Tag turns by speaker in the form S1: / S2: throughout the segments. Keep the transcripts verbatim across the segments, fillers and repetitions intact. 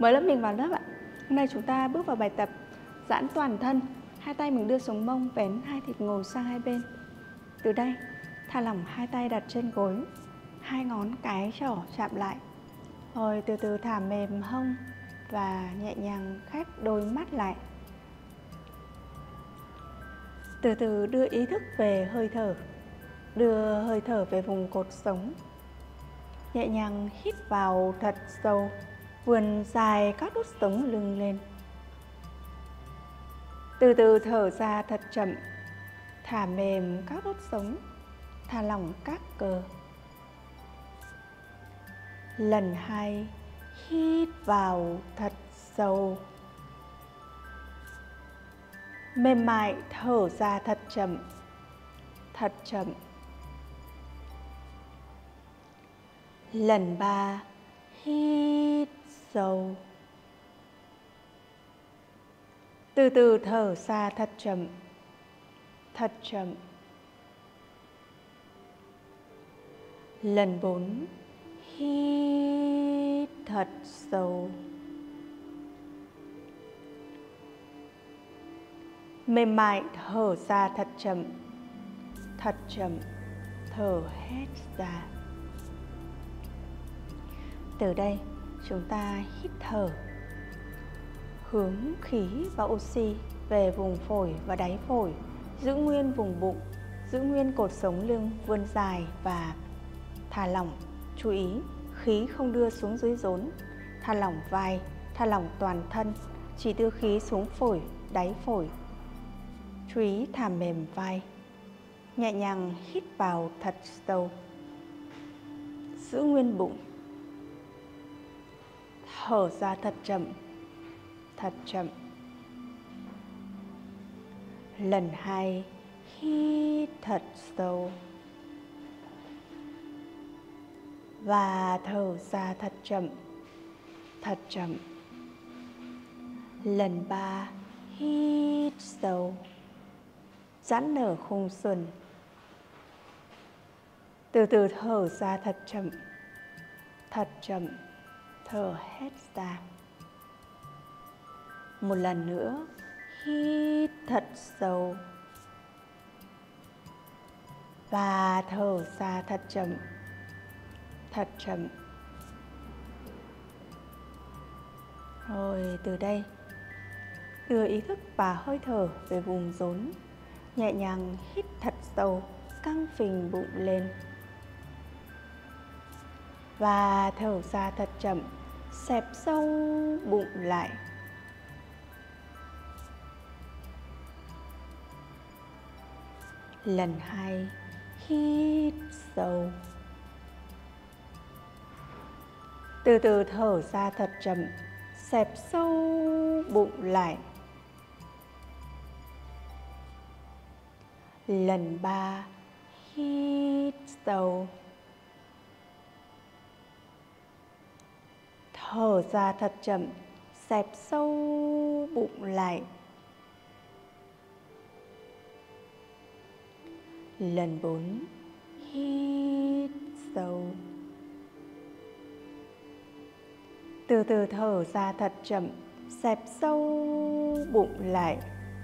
S1: Mới lớp mình vào lớp ạ. Hôm nay chúng ta bước vào bài tập giãn toàn thân. Hai tay mình đưa xuống mông, vén hai thịt ngồi sang hai bên. Từ đây, thả lỏng hai tay đặt trên gối, hai ngón cái trỏ chạm lại. Rồi từ từ thả mềm hông và nhẹ nhàng khép đôi mắt lại. Từ từ đưa ý thức về hơi thở. Đưa hơi thở về vùng cột sống. Nhẹ nhàng hít vào thật sâu, vươn dài các đốt sống lưng lên. Từ từ thở ra thật chậm, thả mềm các đốt sống, thả lỏng các cơ. Lần hai, hít vào thật sâu. Mềm mại thở ra thật chậm, thật chậm. Lần ba, hít sâu. Từ từ thở ra thật chậm, thật chậm. Lần bốn, hít thật sâu. Mềm mại thở ra thật chậm, thật chậm, thở hết ra. Từ đây chúng ta hít thở, hướng khí và oxy về vùng phổi và đáy phổi, giữ nguyên vùng bụng, giữ nguyên cột sống lưng vươn dài và thả lỏng. Chú ý khí không đưa xuống dưới rốn, thả lỏng vai, thả lỏng toàn thân, chỉ đưa khí xuống phổi, đáy phổi. Chú ý thả mềm vai, nhẹ nhàng hít vào thật sâu, giữ nguyên bụng, thở ra thật chậm, thật chậm. Lần hai, hít thật sâu và thở ra thật chậm, thật chậm. Lần ba, hít sâu, giãn nở khung xương. Từ từ thở ra thật chậm, thật chậm, thở hết ra. Một lần nữa, hít thật sâu và thở ra thật chậm, thật chậm. Rồi từ đây, đưa ý thức và hơi thở về vùng rốn. Nhẹ nhàng hít thật sâu, căng phình bụng lên. Và thở ra thật chậm, xẹp sâu bụng lại. Lần hai, hít sâu. Từ từ thở ra thật chậm, xẹp sâu bụng lại. Lần ba, hít sâu. Thở ra thật chậm, xẹp sâu bụng lại. Lần bốn, hít sâu. Từ từ thở ra thật chậm, xẹp sâu bụng lại.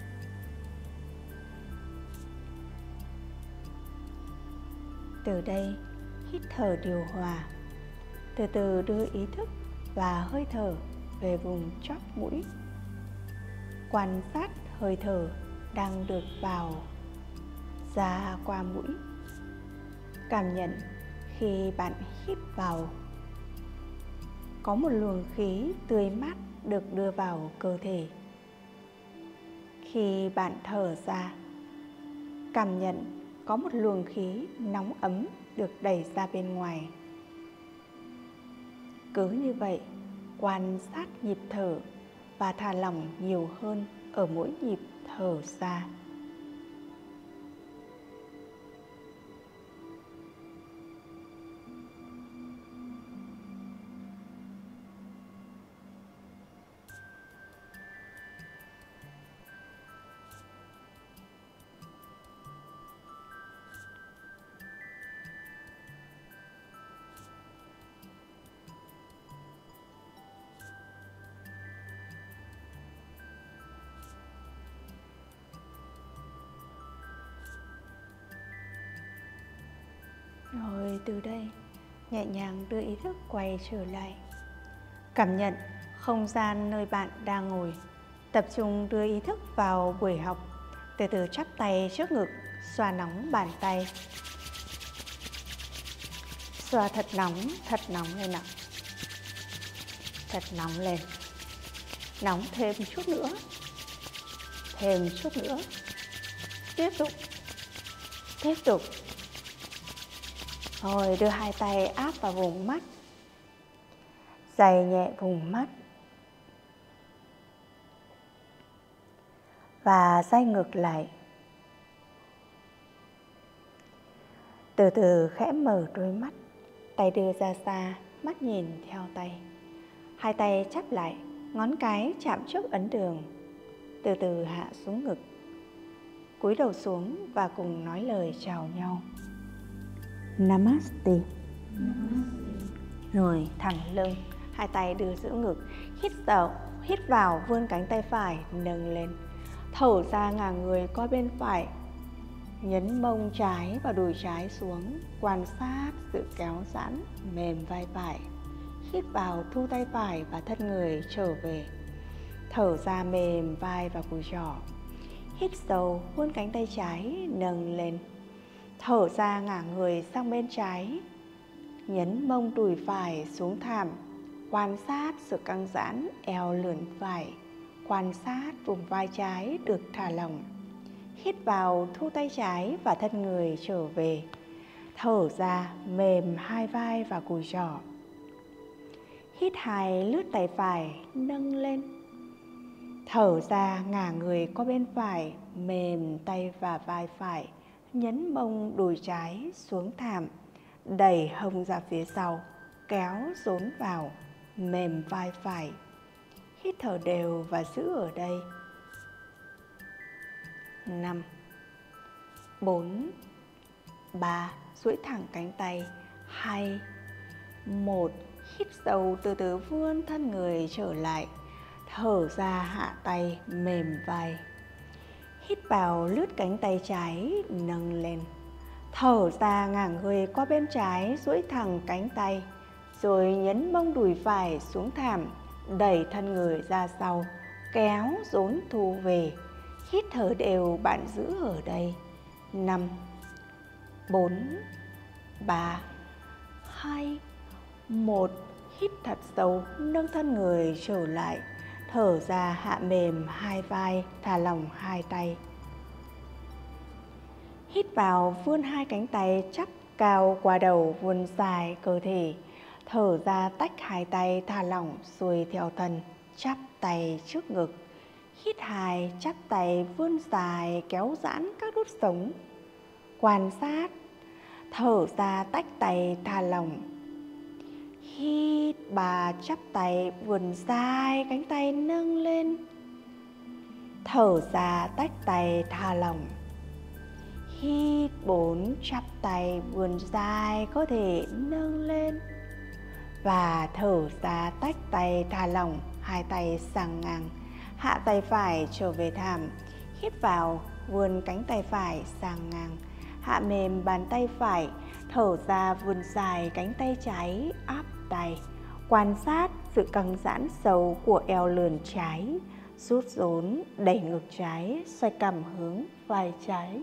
S1: Từ đây, hít thở điều hòa. Từ từ đưa ý thức và hơi thở về vùng chóp mũi. Quan sát hơi thở đang được vào, ra qua mũi. Cảm nhận khi bạn hít vào, có một luồng khí tươi mát được đưa vào cơ thể. Khi bạn thở ra, cảm nhận có một luồng khí nóng ấm được đẩy ra bên ngoài. Cứ như vậy, quan sát nhịp thở và thả lỏng nhiều hơn ở mỗi nhịp thở ra. Rồi từ đây, nhẹ nhàng đưa ý thức quay trở lại. Cảm nhận không gian nơi bạn đang ngồi. Tập trung đưa ý thức vào buổi học. Từ từ chắp tay trước ngực, xoa nóng bàn tay. Xoa thật nóng, thật nóng lên nào. Thật nóng lên. Nóng thêm chút nữa. Thêm chút nữa. Tiếp tục. Tiếp tục. Rồi đưa hai tay áp vào vùng mắt. Day nhẹ vùng mắt. Và day ngược lại. Từ từ khẽ mở đôi mắt. Tay đưa ra xa, mắt nhìn theo tay. Hai tay chắp lại, ngón cái chạm trước ấn đường. Từ từ hạ xuống ngực. Cúi đầu xuống và cùng nói lời chào nhau. Namaste. Rồi thẳng lưng, hai tay đưa giữ ngực. Hít vào, hít vào vươn cánh tay phải nâng lên. Thở ra ngả người qua bên phải. Nhấn mông trái và đùi trái xuống. Quan sát sự kéo giãn mềm vai phải. Hít vào thu tay phải và thân người trở về. Thở ra mềm vai và cùi trỏ. Hít sâu vươn cánh tay trái nâng lên. Thở ra ngả người sang bên trái. Nhấn mông đùi phải xuống thảm. Quan sát sự căng giãn eo lườn phải. Quan sát vùng vai trái được thả lỏng. Hít vào thu tay trái và thân người trở về. Thở ra mềm hai vai và cùi trỏ. Hít hai lướt tay phải nâng lên. Thở ra ngả người qua bên phải, mềm tay và vai phải. Nhấn mông đùi trái xuống thảm. Đẩy hông ra phía sau, kéo rốn vào, mềm vai phải. Hít thở đều và giữ ở đây. Năm, bốn, ba, duỗi thẳng cánh tay. Hai, một, hít sâu từ từ vươn thân người trở lại. Thở ra hạ tay mềm vai. Hít vào lướt cánh tay trái nâng lên. Thở ra ngả người qua bên trái duỗi thẳng cánh tay. Rồi nhấn mông đùi phải xuống thảm. Đẩy thân người ra sau. Kéo rốn thu về. Hít thở đều bạn giữ ở đây. Năm, bốn, ba, hai, một. Hít thật sâu, nâng thân người trở lại. Thở ra hạ mềm hai vai, thả lỏng hai tay. Hít vào vươn hai cánh tay chắp cao qua đầu, vươn dài cơ thể. Thở ra tách hai tay, thả lỏng xuôi theo thân, chắp tay trước ngực. Hít hai, chắp tay vươn dài, kéo giãn các đốt sống. Quan sát. Thở ra tách tay, thả lỏng. Hít ba, chắp tay vươn dài, cánh tay nâng lên. Thở ra tách tay, thả lỏng. Hít bốn, chắp tay vươn dài, cơ thể nâng lên. Và thở ra tách tay, thả lỏng, hai tay sang ngang. Hạ tay phải trở về thảm. Hít vào, vươn cánh tay phải sang ngang. Hạ mềm bàn tay phải. Thở ra vươn dài cánh tay trái, áp tay. Quan sát sự căng giãn sâu của eo lườn trái. Rút rốn, đẩy ngực trái, xoay cằm hướng vai trái.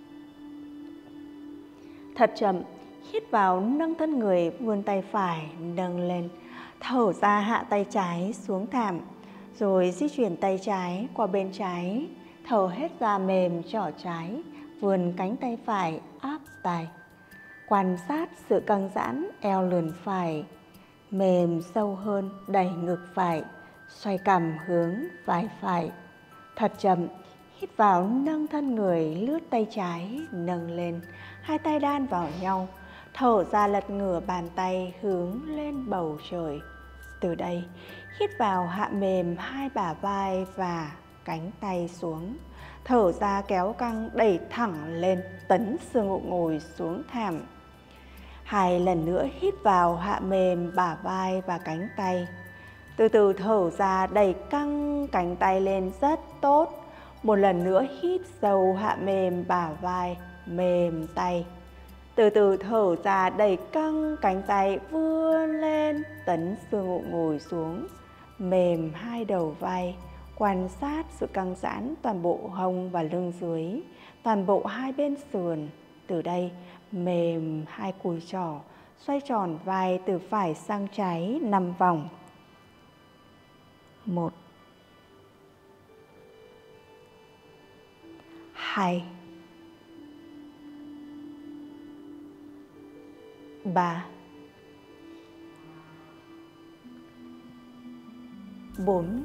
S1: Thật chậm, hít vào nâng thân người, vươn tay phải nâng lên. Thở ra hạ tay trái xuống thảm. Rồi di chuyển tay trái qua bên trái. Thở hết ra mềm trỏ trái. Vươn cánh tay phải áp tay. Quan sát sự căng giãn eo lườn phải. Mềm sâu hơn, đẩy ngực phải. Xoay cằm hướng vai phải. Thật chậm, hít vào nâng thân người, lướt tay trái nâng lên. Hai tay đan vào nhau. Thở ra lật ngửa bàn tay hướng lên bầu trời. Từ đây, hít vào hạ mềm hai bả vai và cánh tay xuống. Thở ra kéo căng, đẩy thẳng lên, tấn xương ngực ngồi xuống thảm. Hai lần nữa hít vào hạ mềm bả vai và cánh tay. Từ từ thở ra, đẩy căng cánh tay lên rất tốt. Một lần nữa hít sâu hạ mềm bả vai, mềm tay. Từ từ thở ra đẩy căng cánh tay vươn lên, tấn xương bụng ngồi xuống, mềm hai đầu vai, quan sát sự căng giãn toàn bộ hông và lưng dưới, toàn bộ hai bên sườn. Từ đây mềm hai cùi trỏ, xoay tròn vai từ phải sang trái năm vòng. Một, hai, ba, bốn,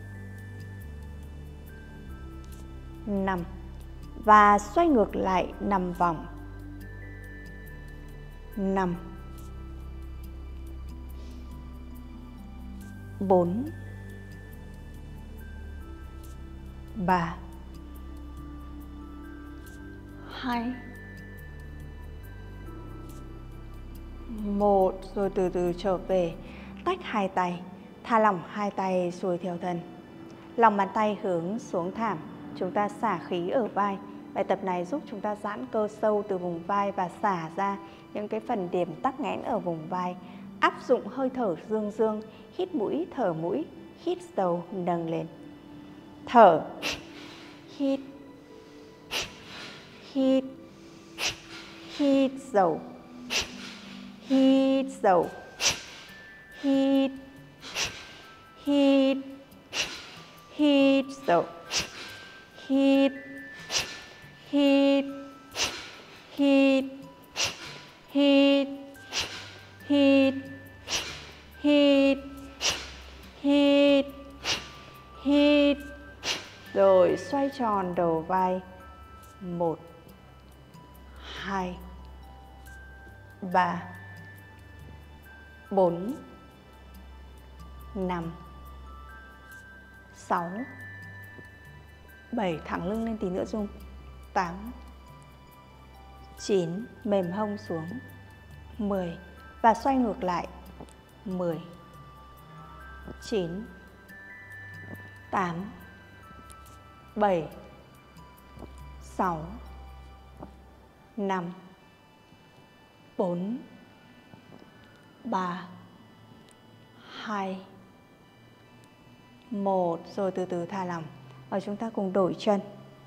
S1: năm. Và xoay ngược lại năm vòng. Năm, bốn, ba, hai, một. Rồi từ từ trở về, tách hai tay, thả lỏng hai tay xuôi theo thân. Lòng bàn tay hướng xuống thảm, chúng ta xả khí ở vai. Bài tập này giúp chúng ta giãn cơ sâu từ vùng vai và xả ra những cái phần điểm tắc nghẽn ở vùng vai. Áp dụng hơi thở dương dương, hít mũi, thở mũi, hít sâu, nâng lên. Thở, hít, hít, hít sâu, hít sâu, hít, hít, hít sâu, hít, hít, hít, hít, hít, hít, hít, hít. Rồi xoay tròn đầu vai. Một, hai, ba, bốn, năm, sáu, bảy. Thẳng lưng lên tí nữa Dung. Tám, chín. Mềm hông xuống. Mười. Và xoay ngược lại. Mười, chín, tám, bảy, sáu, năm, bốn, ba, hai, một. Rồi từ từ thả lỏng. Và chúng ta cùng đổi chân.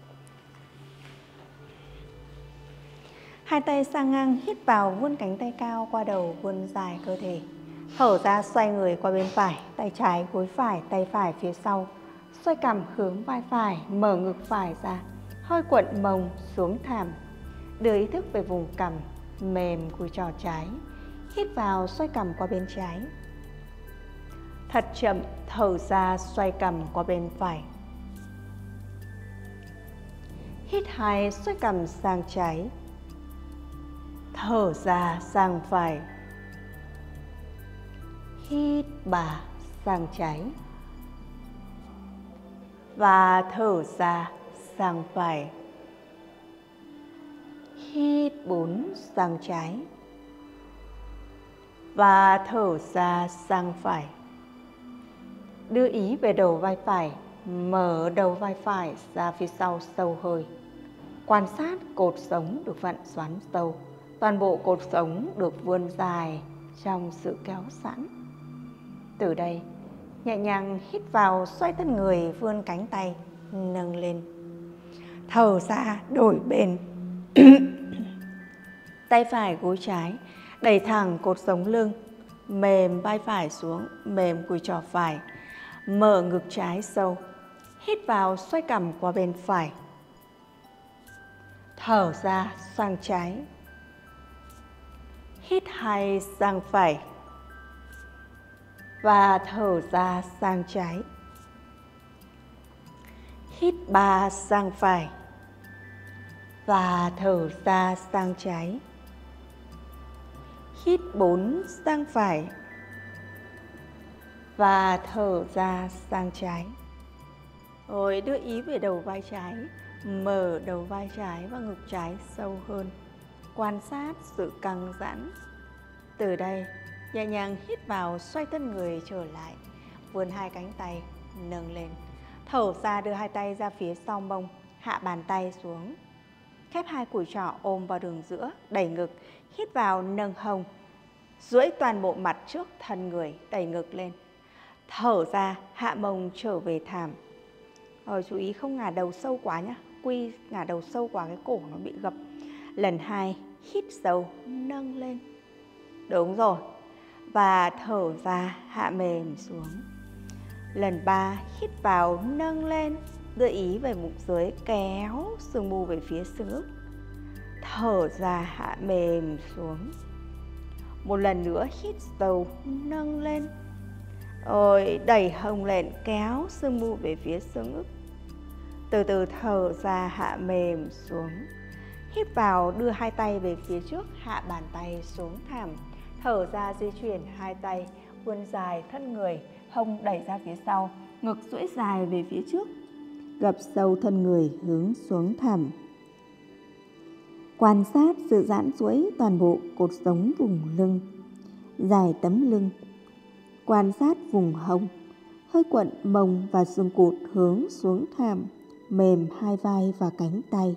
S1: Hai tay sang ngang, hít vào vươn cánh tay cao qua đầu, vươn dài cơ thể. Thở ra xoay người qua bên phải, tay trái gối phải, tay phải phía sau. Xoay cằm hướng vai phải, mở ngực phải ra, hơi cuộn mông xuống thảm. Đưa ý thức về vùng cằm, mềm cùi trỏ trái. Hít vào xoay cằm qua bên trái. Thật chậm, thở ra xoay cằm qua bên phải. Hít hai, xoay cằm sang trái. Thở ra sang phải. Hít ba, sang trái. Và thở ra sang phải. Hít bốn, sang trái. Và thở ra sang phải. Đưa ý về đầu vai phải, mở đầu vai phải ra phía sau sâu hơi. Quan sát cột sống được vặn xoắn sâu. Toàn bộ cột sống được vươn dài trong sự kéo giãn. Từ đây, nhẹ nhàng hít vào, xoay thân người, vươn cánh tay, nâng lên. Thở ra, đổi bên. Tay phải gối trái, đẩy thẳng cột sống lưng, mềm vai phải xuống, mềm cùi trỏ phải. Mở ngực trái sâu. Hít vào, xoay cằm qua bên phải. Thở ra sang trái. Hít hai sang phải. Và thở ra sang trái. Hít ba sang phải. Và thở ra sang trái. Hít bốn sang phải. Và thở ra sang trái. Rồi đưa ý về đầu vai trái. Mở đầu vai trái và ngực trái sâu hơn. Quan sát sự căng giãn. Từ đây, nhẹ nhàng hít vào, xoay thân người trở lại. Vươn hai cánh tay, nâng lên. Thở ra, đưa hai tay ra phía sau mông, hạ bàn tay xuống. Khép hai cùi trỏ ôm vào đường giữa, đẩy ngực, hít vào nâng hông, duỗi toàn bộ mặt trước thân người, đẩy ngực lên. Thở ra, hạ mông trở về thảm. Rồi chú ý không ngả đầu sâu quá nhá. Quy ngả đầu sâu quá cái cổ nó bị gập. Lần hai, hít sâu, nâng lên. Đúng rồi. Và thở ra, hạ mềm xuống. Lần ba, hít vào, nâng lên. Đưa ý về bụng dưới, kéo xương mu về phía xương ức. Thở ra, hạ mềm xuống. Một lần nữa, hít sâu, nâng lên. Rồi đẩy hông lên, kéo xương mu về phía xương ức. Từ từ thở ra, hạ mềm xuống. Hít vào, đưa hai tay về phía trước, hạ bàn tay xuống thảm. Thở ra, di chuyển hai tay, vươn dài thân người, hông đẩy ra phía sau, ngực duỗi dài về phía trước. Gập sâu thân người hướng xuống thảm. Quan sát sự giãn duỗi toàn bộ cột sống vùng lưng, dài tấm lưng. Quan sát vùng hông, hơi cuộn mông và xương cụt hướng xuống thảm, mềm hai vai và cánh tay.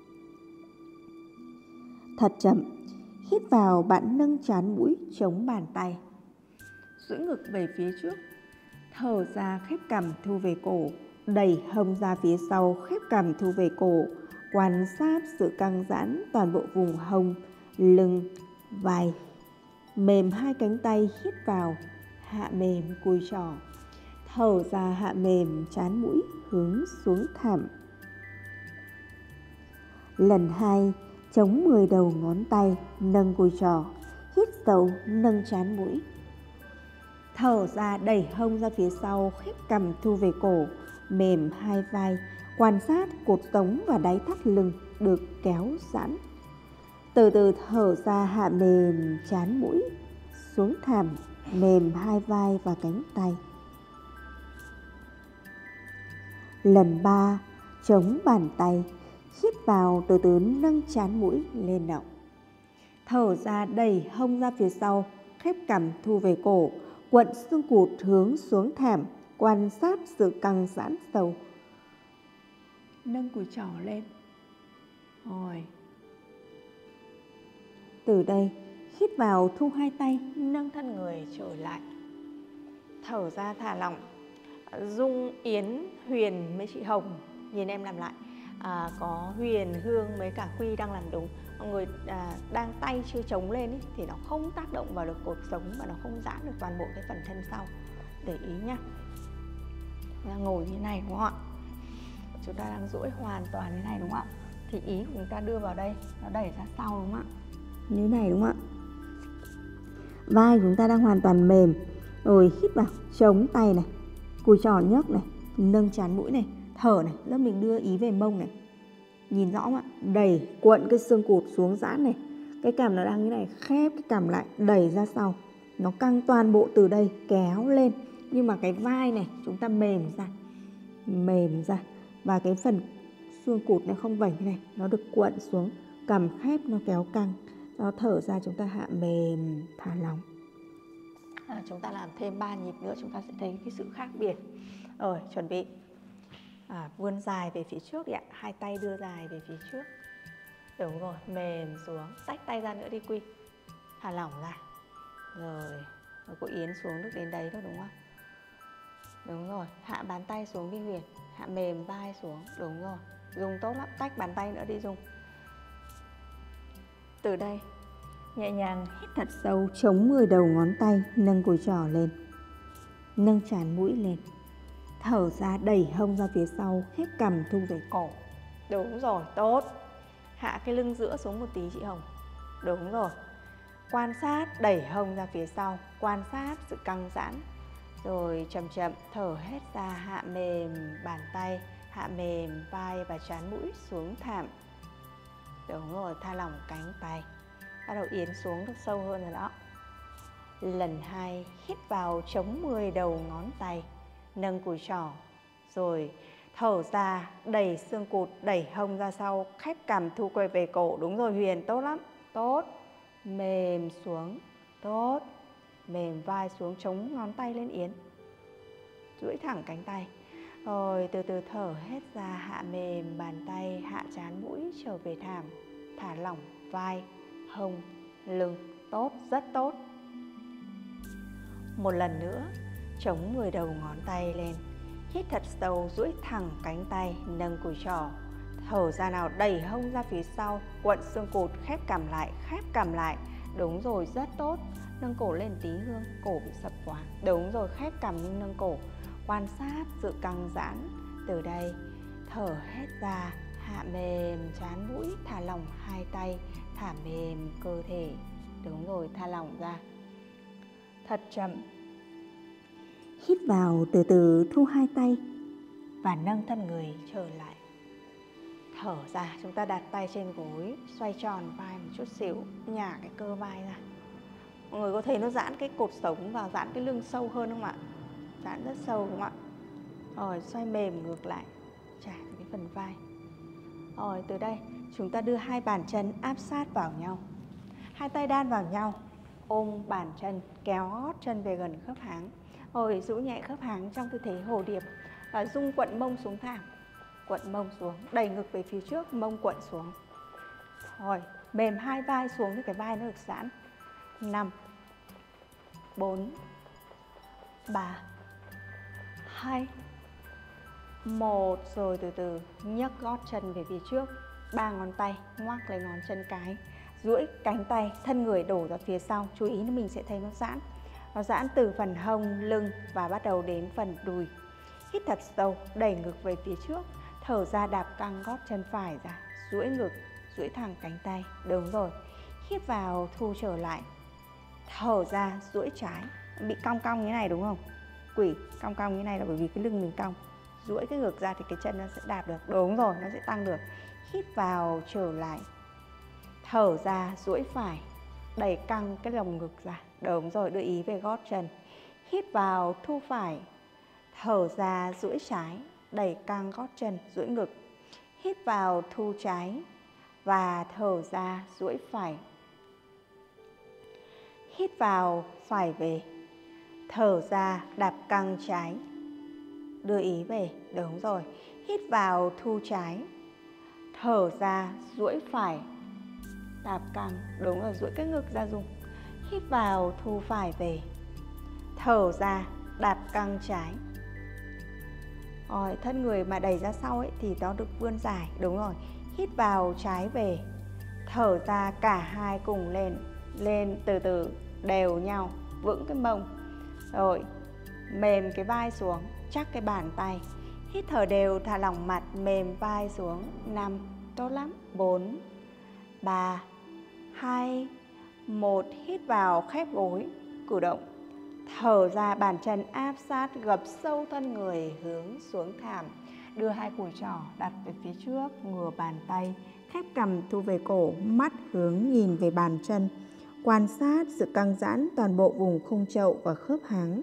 S1: Thật chậm, hít vào, bạn nâng trán mũi chống bàn tay, duỗi ngực về phía trước. Thở ra, khép cằm thu về cổ, đẩy hông ra phía sau, khép cằm thu về cổ. Quan sát sự căng giãn toàn bộ vùng hông, lưng, vai. Mềm hai cánh tay, hít vào, hạ mềm cùi trỏ. Thở ra, hạ mềm trán mũi hướng xuống thảm. Lần hai, chống mười đầu ngón tay, nâng cùi trỏ, hít sâu, nâng trán mũi. Thở ra, đẩy hông ra phía sau, khép cằm thu về cổ, mềm hai vai. Quan sát cột sống và đáy thắt lưng được kéo giãn. Từ từ thở ra, hạ mềm trán mũi xuống thảm, mềm hai vai và cánh tay. Lần ba, chống bàn tay, hít vào, từ từ nâng trán mũi lên nọng. Thở ra, đẩy hông ra phía sau, khép cằm thu về cổ, cuộn xương cụt hướng xuống thảm. Quan sát sự căng giãn sâu. Nâng cùi trỏ lên. Rồi. Từ đây, hít vào, thu hai tay, nâng thân người trở lại. Thở ra, thả lỏng. Dung, Yến, Huyền với chị Hồng nhìn em làm lại. À, có Huyền, Hương với cả Quy đang làm đúng. Mọi người à, đang tay chưa chống lên ý, thì nó không tác động vào được cột sống và nó không giãn được toàn bộ cái phần thân sau. Để ý nhá. Chúng ta ngồi như này đúng không ạ? Chúng ta đang duỗi hoàn toàn như này đúng không ạ? Thì ý của chúng ta đưa vào đây, nó đẩy ra sau đúng không ạ? Như này đúng không ạ? Vai của chúng ta đang hoàn toàn mềm. Rồi hít vào, chống tay này, cùi trỏ nhấc này, nâng trán mũi này, thở này, lớp mình đưa ý về mông này. Nhìn rõ không ạ? Đẩy, cuộn cái xương cụt xuống giãn này. Cái cằm nó đang như này, khép cái cằm lại, đẩy ra sau. Nó căng toàn bộ từ đây, kéo lên. Nhưng mà cái vai này chúng ta mềm ra, mềm ra. Và cái phần xương cụt này không vẩy này, nó được cuộn xuống, cằm khép nó kéo căng. Nó thở ra, chúng ta hạ mềm, thả lỏng. À, chúng ta làm thêm ba nhịp nữa chúng ta sẽ thấy cái sự khác biệt. Rồi, chuẩn bị. À, vươn dài về phía trước đi ạ. Hai tay đưa dài về phía trước. Đúng rồi, mềm xuống. Tách tay ra nữa đi Quy. Thả lỏng ra. Rồi, rồi cô Yến xuống được đến đấy thôi đúng không? Đúng rồi, hạ bàn tay xuống đi Huyền. Hạ mềm vai xuống, đúng rồi. Dùng tốt lắm, tách bàn tay nữa đi Dung. Từ đây, nhẹ nhàng hít thật sâu, chống mười đầu ngón tay, nâng cùi trỏ lên. Nâng trán mũi lên. Thở ra, đẩy hông ra phía sau, khép cằm thu về cổ. Đúng rồi, tốt. Hạ cái lưng giữa xuống một tí chị Hồng. Đúng rồi. Quan sát, đẩy hông ra phía sau, quan sát sự căng giãn. Rồi chậm chậm thở hết ra, hạ mềm bàn tay, hạ mềm vai và trán mũi xuống thảm. Đúng rồi, tha lỏng cánh tay. Bắt đầu Yến xuống được sâu hơn rồi đó. Lần hai, hít vào, chống mười đầu ngón tay, nâng cùi trỏ. Rồi thở ra, đẩy xương cụt, đẩy hông ra sau, khép cằm thu quay về cổ. Đúng rồi Huyền, tốt lắm, tốt. Mềm xuống, tốt. Mềm vai xuống, chống ngón tay lên Yến. Duỗi thẳng cánh tay. Rồi từ từ thở hết ra, hạ mềm bàn tay, hạ trán mũi trở về thảm. Thả lỏng vai, hông, lưng. Tốt, rất tốt. Một lần nữa, chống mười đầu ngón tay lên. Hít thật sâu, duỗi thẳng cánh tay, nâng cùi trỏ. Thở ra nào, đẩy hông ra phía sau, quặn xương cụt, khép cằm lại, khép cằm lại. Đúng rồi, rất tốt. Nâng cổ lên tí Hương, cổ bị sập quá. Đúng rồi, khép cằm nhưng nâng cổ. Quan sát sự căng giãn. Từ đây, thở hết ra, hạ mềm trán mũi, thả lỏng hai tay, thả mềm cơ thể. Đúng rồi, thả lỏng ra. Thật chậm. Hít vào từ từ, thu hai tay và nâng thân người trở lại. Thở ra, chúng ta đặt tay trên gối, xoay tròn vai một chút xíu, nhả cái cơ vai ra. Mọi người có thấy nó giãn cái cột sống và giãn cái lưng sâu hơn không ạ? Giãn rất sâu đúng không ạ? Rồi, xoay mềm ngược lại, trả cái phần vai. Rồi, từ đây chúng ta đưa hai bàn chân áp sát vào nhau. Hai tay đan vào nhau, ôm bàn chân, kéo gót chân về gần khớp háng. Rồi, duỗi nhẹ khớp háng trong tư thế hồ điệp. Và rung quặn mông xuống thảm. Quặn mông xuống, đẩy ngực về phía trước, mông quặn xuống. Rồi, mềm hai vai xuống thì cái vai nó được giãn. Năm, bốn, ba, hai, một. Rồi từ từ nhấc gót chân về phía trước. Ba ngón tay ngoắc lấy ngón chân cái, duỗi cánh tay, thân người đổ ra phía sau. Chú ý là mình sẽ thấy nó giãn. Nó giãn từ phần hông, lưng và bắt đầu đến phần đùi. Hít thật sâu, đẩy ngực về phía trước. Thở ra, đạp căng gót chân phải ra, duỗi ngực, duỗi thẳng cánh tay. Đúng rồi. Hít vào, thu trở lại. Thở ra, duỗi trái. Bị cong cong như này đúng không? Quỷ cong cong như này là bởi vì cái lưng mình cong. Duỗi cái ngực ra thì cái chân nó sẽ đạp được. Đúng rồi, nó sẽ tăng được. Hít vào, trở lại. Thở ra, duỗi phải, đẩy căng cái lồng ngực ra. Đúng rồi, đưa ý về gót chân. Hít vào, thu phải. Thở ra, duỗi trái, đẩy căng gót chân, duỗi ngực. Hít vào, thu trái và thở ra, duỗi phải. Hít vào, phải về. Thở ra, đạp căng trái, đưa ý về. Đúng rồi. Hít vào, thu trái. Thở ra, duỗi phải, đạp căng. Đúng rồi, duỗi cái ngực ra dùng. Hít vào, thu phải về. Thở ra, đạp căng trái. Rồi, thân người mà đẩy ra sau ấy thì nó được vươn dài. Đúng rồi. Hít vào, trái về. Thở ra, cả hai cùng lên. Lên từ từ, đều nhau, vững cái mông. Rồi, mềm cái vai xuống, chắc cái bàn tay. Hít thở đều, thả lỏng mặt, mềm vai xuống. Năm, tốt lắm. Bốn, ba, hai, một. Hít vào, khép gối, cử động. Thở ra, bàn chân áp sát, gập sâu thân người, hướng xuống thảm. Đưa hai cùi trỏ đặt về phía trước, ngửa bàn tay, khép cằm thu về cổ, mắt hướng nhìn về bàn chân. Quan sát sự căng giãn toàn bộ vùng khung chậu và khớp háng.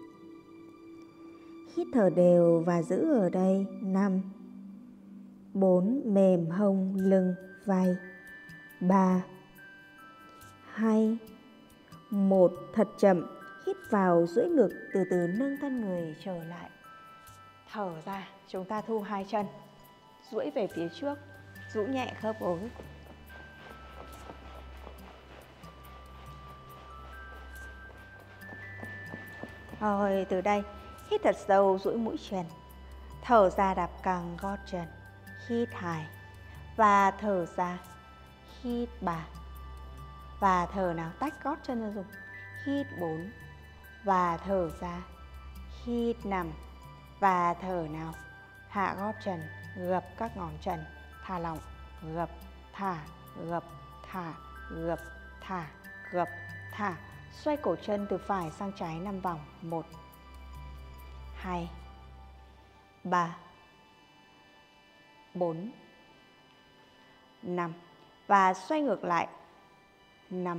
S1: Hít thở đều và giữ ở đây. Năm, bốn, mềm hông, lưng, vai. Ba, hai, một. Thật chậm. Hít vào, duỗi ngực, từ từ nâng thân người trở lại. Thở ra, chúng ta thu hai chân, duỗi về phía trước, duỗi nhẹ khớp gối. Rồi, từ đây, hít thật sâu, duỗi mũi chân. Thở ra, đạp căng gót chân. Hít hai. Và thở ra. Hít ba. Và thở nào, tách gót chân ra dùng. Hít bốn. Và thở ra. Hít năm. Và thở nào, hạ gót chân, gập các ngón chân, thả lỏng, gập, thả, gập, thả, gập, thả, gập, thả. Xoay cổ chân từ phải sang trái năm vòng. Một, hai, ba, bốn, năm. Và xoay ngược lại. Năm,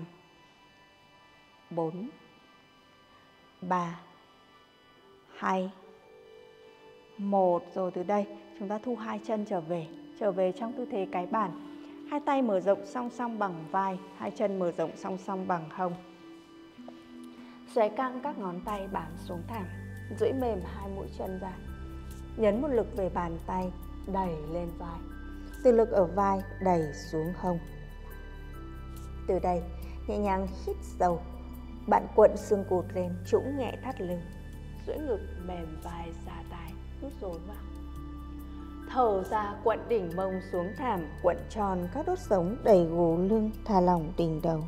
S1: bốn, ba, hai, một. Rồi từ đây chúng ta thu hai chân trở về. Trở về trong tư thế cái bàn. Hai tay mở rộng song song bằng vai. Hai chân mở rộng song song bằng hông. Xoáy căng các ngón tay bám xuống thảm. Duỗi mềm hai mũi chân ra. Nhấn một lực về bàn tay, đẩy lên vai. Từ lực ở vai, đẩy xuống hông. Từ đây, Nhẹ nhàng hít sâu, bạn cuộn xương cụt lên, trũng nhẹ thắt lưng, duỗi ngực mềm vai xả tai, rút rốn vào. Thở ra cuộn đỉnh mông xuống thảm, cuộn tròn các đốt sống, đẩy gù lưng, thả lỏng đỉnh đầu.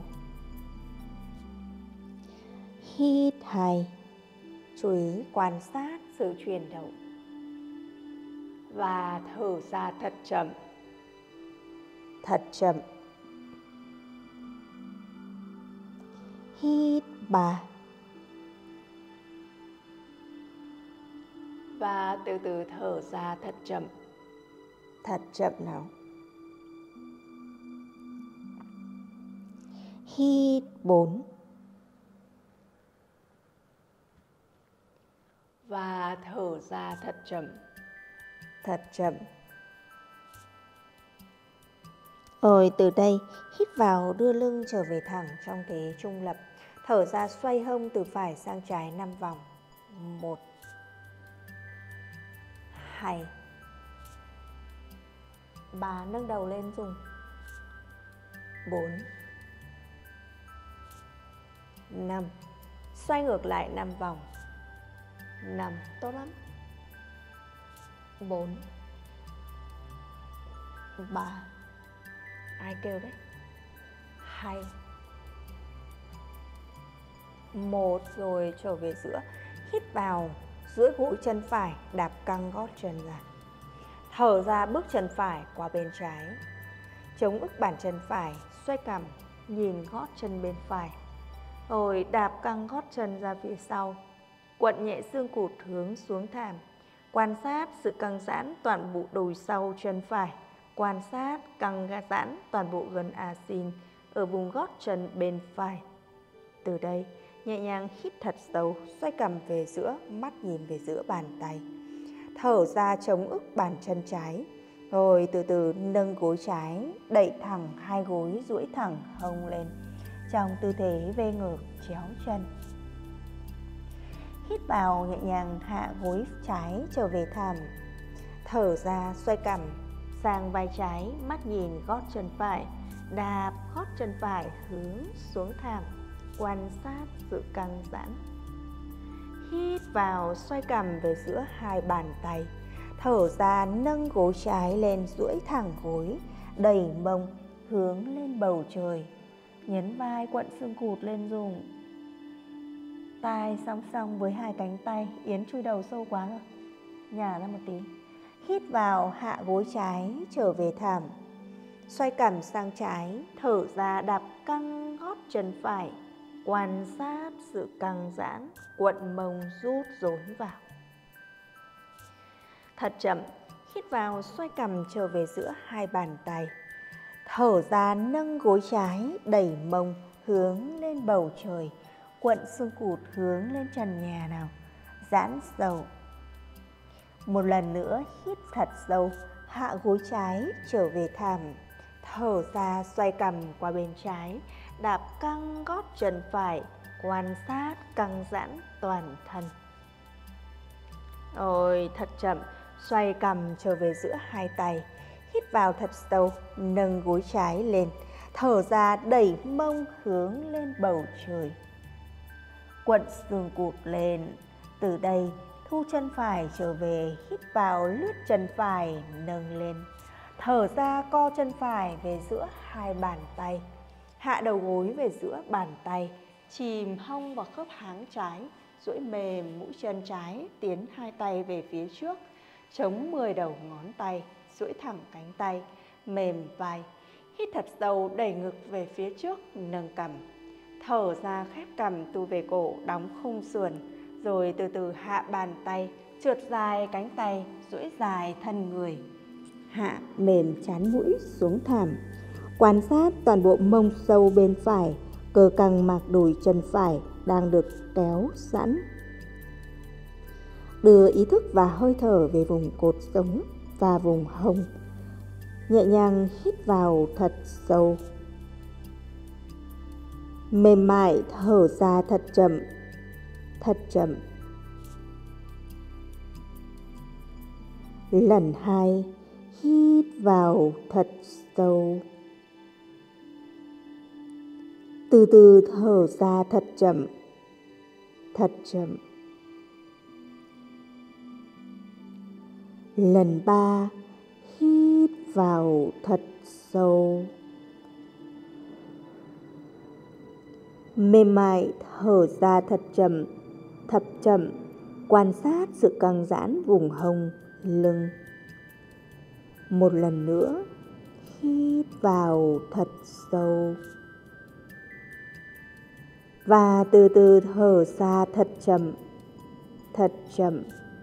S1: Hít hai, chú ý quan sát sự chuyển động. Và thở ra thật chậm, thật chậm. Hít ba. Và từ từ thở ra thật chậm, thật chậm nào. Hít bốn. Và thở ra thật chậm, thật chậm. Rồi từ đây hít vào đưa lưng trở về thẳng trong thế trung lập. Thở ra xoay hông từ phải sang trái năm vòng. Một, hai, ba, nâng đầu lên dùng. Bốn, năm, xoay ngược lại năm vòng. Năm, tốt lắm. Bốn, ba, ai kêu đấy? Hai, một, rồi trở về giữa. Hít vào, duỗi gối chân phải, đạp căng gót chân ra. Thở ra bước chân phải qua bên trái. Chống ức bàn chân phải, xoay cằm, nhìn gót chân bên phải. Rồi đạp căng gót chân ra phía sau. Cuộn nhẹ xương cụt hướng xuống thảm. Quan sát sự căng giãn toàn bộ đùi sau chân phải. Quan sát căng giãn toàn bộ gân asin ở vùng gót chân bên phải. Từ đây, nhẹ nhàng hít thật sâu, xoay cằm về giữa, mắt nhìn về giữa bàn tay. Thở ra chống ức bàn chân trái. Rồi từ từ nâng gối trái, đẩy thẳng hai gối, duỗi thẳng hông lên trong tư thế V ngược chéo chân. Hít vào, nhẹ nhàng hạ gối trái trở về thảm. Thở ra xoay cằm sang vai trái, mắt nhìn gót chân phải, đạp gót chân phải hướng xuống thảm. Quan sát sự căng giãn. Hít vào, xoay cằm về giữa hai bàn tay. Thở ra nâng gối trái lên, duỗi thẳng gối, đẩy mông hướng lên bầu trời. Nhấn vai, cuộn xương cụt lên dùng. Tai song song với hai cánh tay. Yến chui đầu sâu quá rồi, nhả ra một tí. Hít vào, hạ gối trái trở về thảm. Xoay cằm sang trái. Thở ra đạp căng gót chân phải. Quan sát sự căng giãn, cuộn mông rút rốn vào. Thật chậm, hít vào, xoay cằm trở về giữa hai bàn tay. Thở ra nâng gối trái, đẩy mông hướng lên bầu trời. Cuộn xương cụt hướng lên trần nhà nào. Giãn sâu. Một lần nữa hít thật sâu, hạ gối trái trở về thảm. Thở ra xoay cằm qua bên trái, đạp căng gót chân phải. Quan sát căng giãn toàn thân. Rồi thật chậm, xoay cằm trở về giữa hai tay. Hít vào thật sâu, nâng gối trái lên. Thở ra đẩy mông hướng lên bầu trời. Cuộn xương cụt lên. Từ đây thu chân phải trở về. Hít vào, lướt chân phải nâng lên. Thở ra co chân phải về giữa hai bàn tay. Hạ đầu gối về giữa bàn tay. Chìm hông vào khớp háng trái. Duỗi mềm mũi chân trái, tiến hai tay về phía trước. Chống mười đầu ngón tay, duỗi thẳng cánh tay, mềm vai. Hít thật sâu, đẩy ngực về phía trước, nâng cằm. Thở ra khép cằm, tu về cổ, đóng khung sườn. Rồi từ từ hạ bàn tay, trượt dài cánh tay, duỗi dài thân người. Hạ mềm trán mũi xuống thảm. Quan sát toàn bộ mông sâu bên phải, cơ căng mạc đùi chân phải đang được kéo giãn. Đưa ý thức và hơi thở về vùng cột sống và vùng hông. Nhẹ nhàng hít vào thật sâu. Mềm mại thở ra thật chậm, thật chậm. Lần hai, hít vào thật sâu. Từ từ thở ra thật chậm, thật chậm. Lần ba, hít vào thật sâu. Mềm mại thở ra thật chậm, thật chậm. Quan sát sự căng giãn vùng hông, lưng. Một lần nữa, hít vào thật sâu. Và từ từ thở ra thật chậm, thật chậm.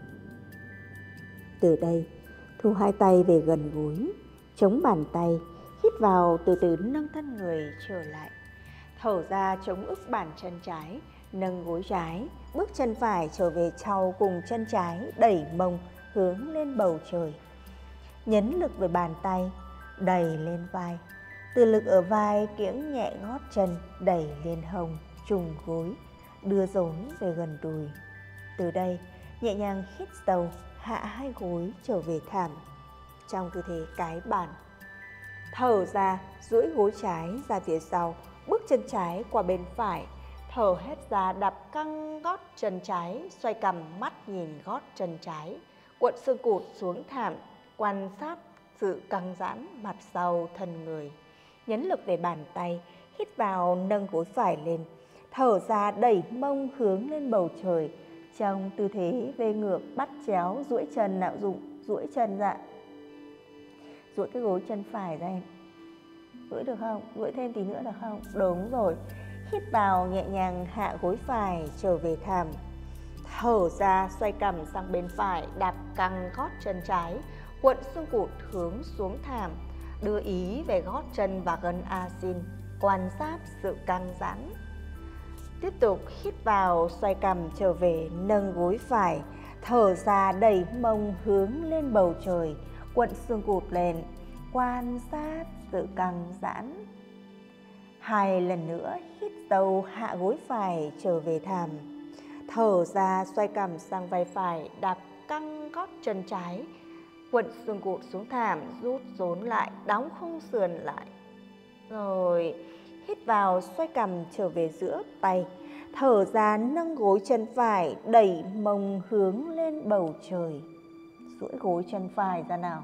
S1: Từ đây, thu hai tay về gần gối, chống bàn tay, hít vào từ từ nâng thân người trở lại. Thở ra chống ức bàn chân trái, nâng gối trái, bước chân phải trở về sau cùng chân trái, đẩy mông hướng lên bầu trời. Nhấn lực về bàn tay, đẩy lên vai. Từ lực ở vai kiễng nhẹ gót chân, đẩy lên hông, trùng gối, đưa rốn về gần đùi. Từ đây, nhẹ nhàng hít sâu, hạ hai gối trở về thảm, trong tư thế cái bàn. Thở ra, duỗi gối trái ra phía sau, bước chân trái qua bên phải. Thở hết ra, đạp căng gót chân trái, xoay cằm mắt nhìn gót chân trái, cuộn xương cụt xuống thảm, quan sát sự căng giãn mặt sau thân người. Nhấn lực về bàn tay, hít vào nâng gối phải lên. Thở ra đẩy mông hướng lên bầu trời, trong tư thế V ngược bắt chéo, duỗi chân nạo dụng, duỗi chân ra. Duỗi cái gối chân phải ra em. Duỗi được không? Duỗi thêm tí nữa được không? Đúng rồi. Hít vào nhẹ nhàng hạ gối phải trở về thảm. Thở ra xoay cằm sang bên phải, đạp căng gót chân trái, cuộn xương cụt hướng xuống thảm, đưa ý về gót chân và gân a sin, quan sát sự căng giãn. Tiếp tục hít vào xoay cằm trở về, nâng gối phải, thở ra đẩy mông hướng lên bầu trời, cuộn xương cụt lên, quan sát sự căng giãn. Hai lần nữa hít sâu, hạ gối phải trở về thảm. Thở ra xoay cằm sang vai phải, đạp căng gót chân trái, cuộn xương cụt xuống thảm, rút rốn lại, đóng khung sườn lại. Rồi hít vào xoay cằm trở về giữa tay. Thở ra nâng gối chân phải, đẩy mông hướng lên bầu trời. Duỗi gối chân phải ra nào.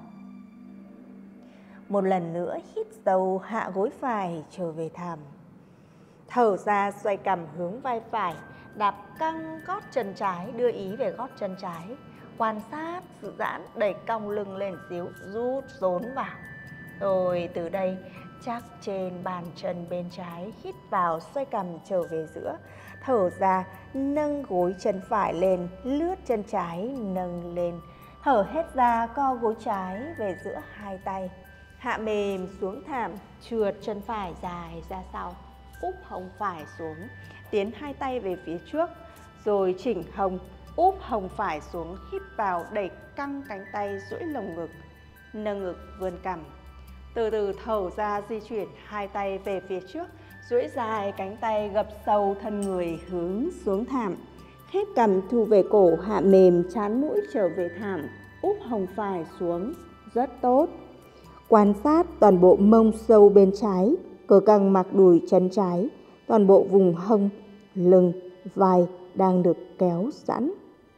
S1: Một lần nữa hít sâu, hạ gối phải trở về thảm. Thở ra xoay cằm hướng vai phải, đạp căng gót chân trái, đưa ý về gót chân trái, quan sát sự giãn, đẩy cong lưng lên xíu, rút rốn vào. Rồi từ đây chắc trên bàn chân bên trái, hít vào xoay cằm trở về giữa. Thở ra nâng gối chân phải lên, lướt chân trái nâng lên. Thở hết ra, co gối trái về giữa hai tay, hạ mềm xuống thảm, trượt chân phải dài ra sau, úp hông phải xuống, tiến hai tay về phía trước, rồi chỉnh hông, úp hông phải xuống, hít vào đẩy căng cánh tay, duỗi lồng ngực, nâng ngực vươn cằm. Từ từ thở ra, di chuyển hai tay về phía trước, duỗi dài cánh tay, gập sâu thân người hướng xuống thảm. Khép cằm thu về cổ, hạ mềm, trán mũi trở về thảm, úp hông phải xuống. Rất tốt. Quan sát toàn bộ mông sâu bên trái, cơ căng mặc đùi chân trái, toàn bộ vùng hông, lưng, vai đang được kéo giãn.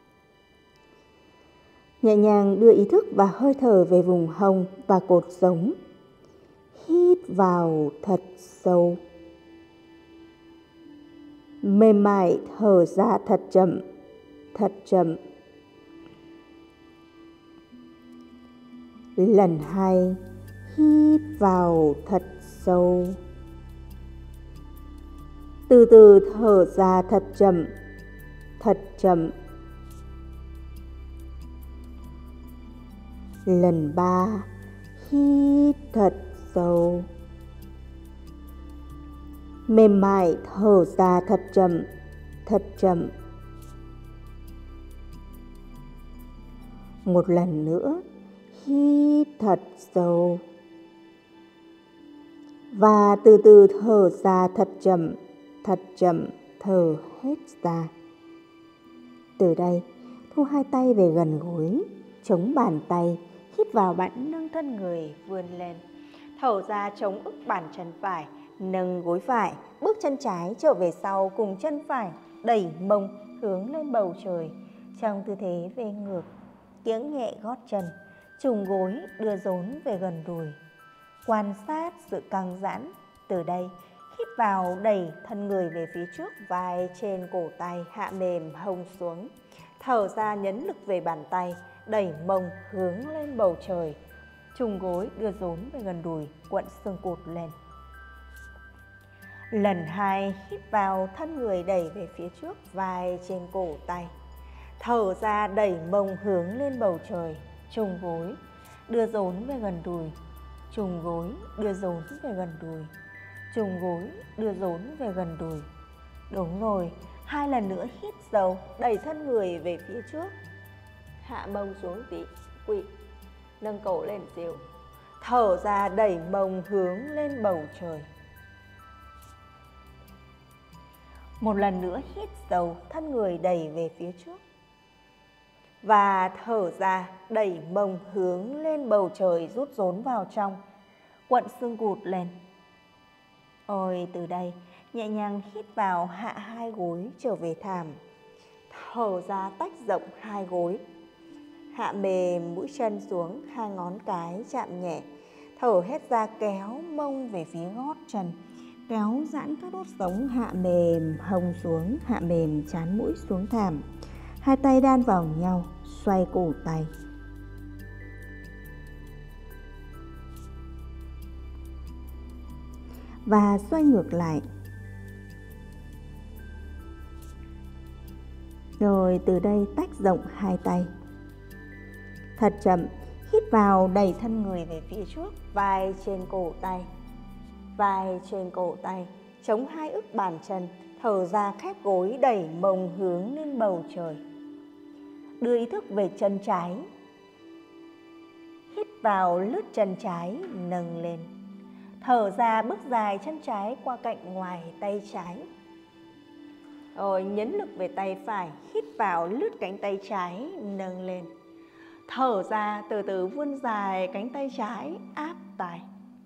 S1: Nhẹ nhàng đưa ý thức và hơi thở về vùng hông và cột sống. Hít vào thật sâu. Mềm mại thở ra thật chậm, thật chậm. Lần hai, hít vào thật sâu. Từ từ thở ra thật chậm, thật chậm. Lần ba, hít thật sâu. Mềm mại thở ra thật chậm, thật chậm. Một lần nữa, hít thật sâu. Và từ từ thở ra thật chậm, thật chậm, thở hết ra. Từ đây, thu hai tay về gần gối, chống bàn tay, hít vào bạn nâng thân người vươn lên. Thở ra chống ức bàn chân phải, nâng gối phải, bước chân trái trở về sau cùng chân phải, đẩy mông hướng lên bầu trời trong tư thế về ngược, kiễng nhẹ gót chân, trùng gối đưa rốn về gần đùi. Quan sát sự căng giãn. Từ đây, hít vào đẩy thân người về phía trước, vai trên cổ tay, hạ mềm hông xuống. Thở ra nhấn lực về bàn tay, đẩy mông hướng lên bầu trời. Trùng gối đưa rốn về gần đùi, cuộn xương cụt lên. Lần hai, hít vào thân người đẩy về phía trước, vai trên cổ tay. Thở ra đẩy mông hướng lên bầu trời. Trùng gối đưa rốn về gần đùi. Trùng gối đưa rốn về gần đùi. Trùng gối đưa rốn về gần đùi. Đúng rồi, hai lần nữa hít sâu, đẩy thân người về phía trước. Hạ mông xuống tí, quỵ, nâng cổ lên xíu. Thở ra đẩy mông hướng lên bầu trời. Một lần nữa hít sâu, thân người đẩy về phía trước. Và thở ra đẩy mông hướng lên bầu trời, rút rốn vào trong, cuộn xương cụt lên. Ôi, từ đây nhẹ nhàng hít vào, hạ hai gối trở về thảm. Thở ra tách rộng hai gối, hạ mềm mũi chân xuống, hai ngón cái chạm nhẹ. Thở hết ra kéo mông về phía gót chân, kéo giãn các đốt sống, hạ mềm hông xuống, hạ mềm trán mũi xuống thảm. Hai tay đan vào nhau, xoay cổ tay. Và xoay ngược lại. Rồi từ đây tách rộng hai tay. Thật chậm, hít vào đẩy thân người về phía trước, vai trên cổ tay. Vai trên cổ tay, chống hai ức bàn chân, thở ra khép gối, đẩy mông hướng lên bầu trời. Đưa ý thức về chân trái. Hít vào lướt chân trái, nâng lên. Thở ra bước dài chân trái qua cạnh ngoài tay trái. Rồi nhấn lực về tay phải, hít vào lướt cánh tay trái, nâng lên. Thở ra từ từ vươn dài cánh tay trái, áp tay.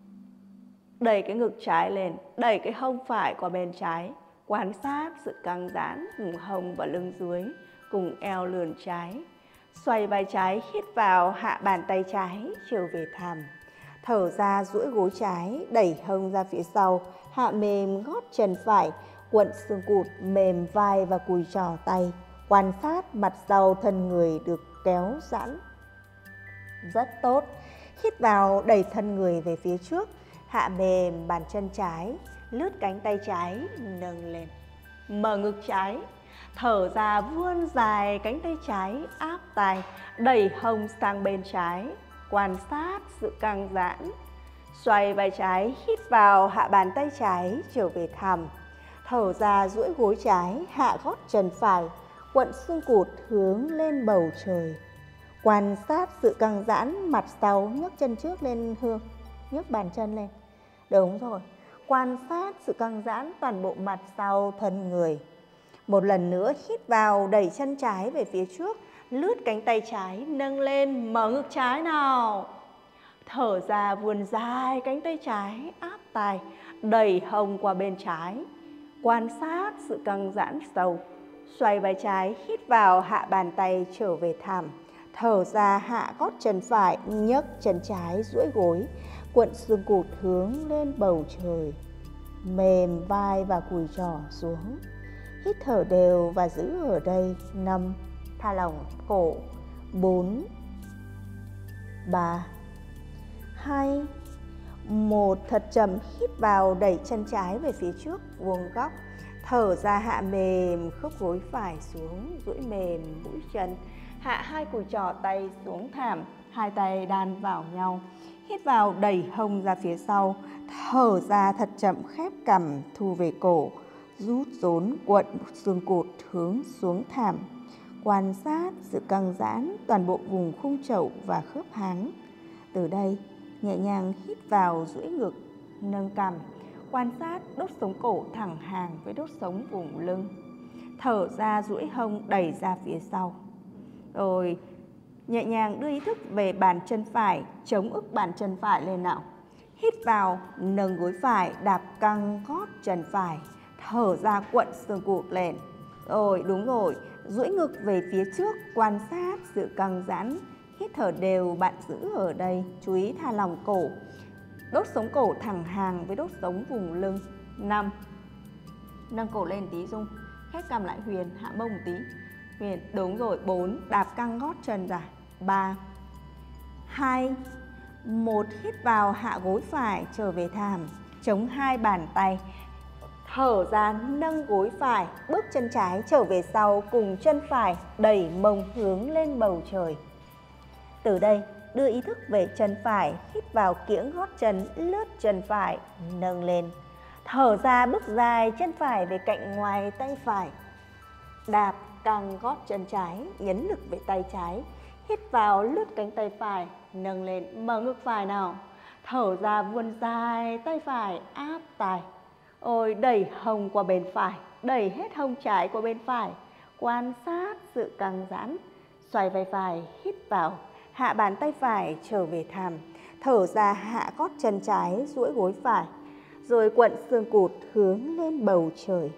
S1: Đẩy cái ngực trái lên, đẩy cái hông phải qua bên trái. Quan sát sự căng giãn vùng hông và lưng dưới, cùng eo lườn trái. Xoay vai trái, hít vào, hạ bàn tay trái trở về thảm. Thở ra duỗi gối trái, đẩy hông ra phía sau, hạ mềm gót chân phải, cuộn xương cụt, mềm vai và cùi trỏ tay. Quan sát mặt sau thân người được kéo giãn. Rất tốt. Hít vào, đẩy thân người về phía trước, hạ mềm bàn chân trái, lướt cánh tay trái, nâng lên. Mở ngực trái. Thở ra vươn dài cánh tay trái, áp tay, đẩy hông sang bên trái. Quan sát sự căng giãn. Xoay vai trái, hít vào, hạ bàn tay trái trở về thảm. Thở ra duỗi gối trái, hạ gót chân phải, cuộn xương cụt hướng lên bầu trời. Quan sát sự căng giãn mặt sau, nhấc chân trước lên Hương, nhấc bàn chân lên. Đúng rồi. Quan sát sự căng giãn toàn bộ mặt sau thân người. Một lần nữa hít vào, đẩy chân trái về phía trước, lướt cánh tay trái, nâng lên, mở ngực trái nào. Thở ra vươn dài cánh tay trái, áp tay, đẩy hông qua bên trái. Quan sát sự căng giãn sâu. Xoay vai trái, hít vào, hạ bàn tay trở về thảm. Thở ra hạ gót chân phải, nhấc chân trái, duỗi gối, cuộn xương cụt hướng lên bầu trời. Mềm vai và cùi trỏ xuống. Hít thở đều và giữ ở đây. Năm. Thả lỏng cổ. Bốn. Ba. Hai. Một. Thật chậm, hít vào, đẩy chân trái về phía trước, vuông góc. Thở ra hạ mềm khớp gối phải xuống, duỗi mềm mũi chân. Hạ hai cùi trỏ tay xuống thảm, hai tay đan vào nhau. Hít vào, đẩy hông ra phía sau. Thở ra thật chậm, khép cằm, thu về cổ. Rút rốn, cuộn xương cụt hướng xuống thảm. Quan sát sự căng giãn toàn bộ vùng khung chậu và khớp háng. Từ đây, nhẹ nhàng hít vào, duỗi ngực, nâng cằm. Quan sát đốt sống cổ thẳng hàng với đốt sống vùng lưng. Thở ra duỗi hông, đẩy ra phía sau. Rồi nhẹ nhàng đưa ý thức về bàn chân phải, chống ức bàn chân phải lên nào. Hít vào, nâng gối phải, đạp căng gót chân phải. Thở ra, cuộn xương cụt lên. Rồi, đúng rồi. Duỗi ngực về phía trước, quan sát sự căng giãn. Hít thở đều, bạn giữ ở đây. Chú ý thả lỏng cổ. Đốt sống cổ thẳng hàng với đốt sống vùng lưng. năm. Nâng cổ lên tí Dung. Khép cằm lại Huyền, hạ mông một tí. Huyền, đúng rồi. bốn. Đạp căng gót chân ra. ba. hai. một. Hít vào, hạ gối phải, trở về thảm. Chống hai bàn tay. Thở ra, nâng gối phải, bước chân trái trở về sau, cùng chân phải đẩy mông hướng lên bầu trời. Từ đây, đưa ý thức về chân phải, hít vào kiễng gót chân, lướt chân phải, nâng lên. Thở ra, bước dài chân phải về cạnh ngoài tay phải. Đạp căng gót chân trái, nhấn lực về tay trái. Hít vào, lướt cánh tay phải, nâng lên, mở ngực phải nào. Thở ra, vươn dài tay phải, áp tay. Ôi, đẩy hông qua bên phải, đẩy hết hông trái qua bên phải. Quan sát sự căng giãn. Xoay vai phải, hít vào, hạ bàn tay phải trở về thảm. Thở ra, hạ gót chân trái, duỗi gối phải. Rồi cuộn xương cụt hướng lên bầu trời.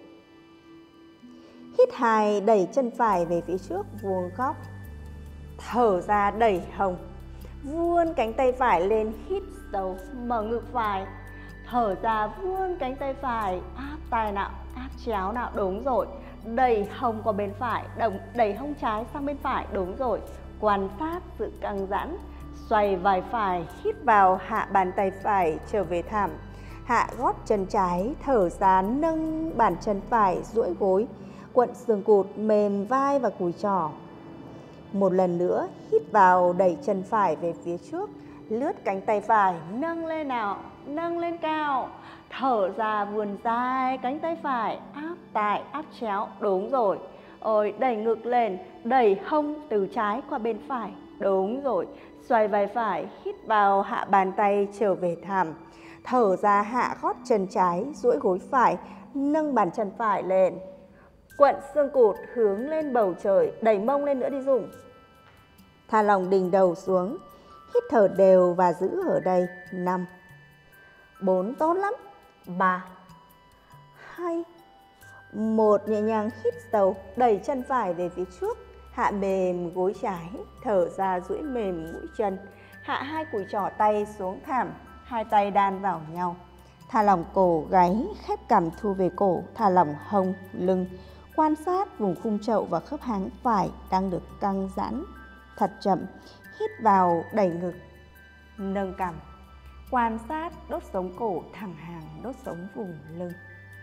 S1: Hít hai, đẩy chân phải về phía trước, vuông góc. Thở ra, đẩy hông. Vươn cánh tay phải lên, hít sâu, mở ngực phải. Thở ra, vươn cánh tay phải, áp tay nào, áp chéo nào, đúng rồi. Đẩy hông qua bên phải, đồng đẩy hông trái sang bên phải, đúng rồi. Quan sát sự căng giãn. Xoay vai phải, hít vào, hạ bàn tay phải trở về thảm. Hạ gót chân trái, thở ra, nâng bàn chân phải, duỗi gối, cuộn xương cụt, mềm vai và cùi trỏ. Một lần nữa, hít vào, đẩy chân phải về phía trước, lướt cánh tay phải, nâng lên nào, nâng lên cao. Thở ra, vươn dài cánh tay phải, áp tay, áp chéo, đúng rồi. Ôi, đẩy ngực lên, đẩy hông từ trái qua bên phải, đúng rồi. Xoay vai phải, hít vào, hạ bàn tay trở về thảm. Thở ra, hạ gót chân trái, duỗi gối phải, nâng bàn chân phải lên. Cuộn xương cụt hướng lên bầu trời, đẩy mông lên nữa đi Dung. Thả lỏng đỉnh đầu xuống, hít thở đều và giữ ở đây. năm. bốn, tốt lắm. ba. hai. một, nhẹ nhàng hít sâu, đẩy chân phải về phía trước, hạ mềm gối trái, thở ra, duỗi mềm mũi chân, hạ hai cùi trỏ tay xuống thảm, hai tay đan vào nhau. Thả lỏng cổ, gáy, khép cằm thu về cổ, thả lỏng hông, lưng. Quan sát vùng khung chậu và khớp háng phải đang được căng giãn. Thật chậm, hít vào, đẩy ngực, nâng cằm. Quan sát đốt sống cổ thẳng hàng, đốt sống vùng lưng.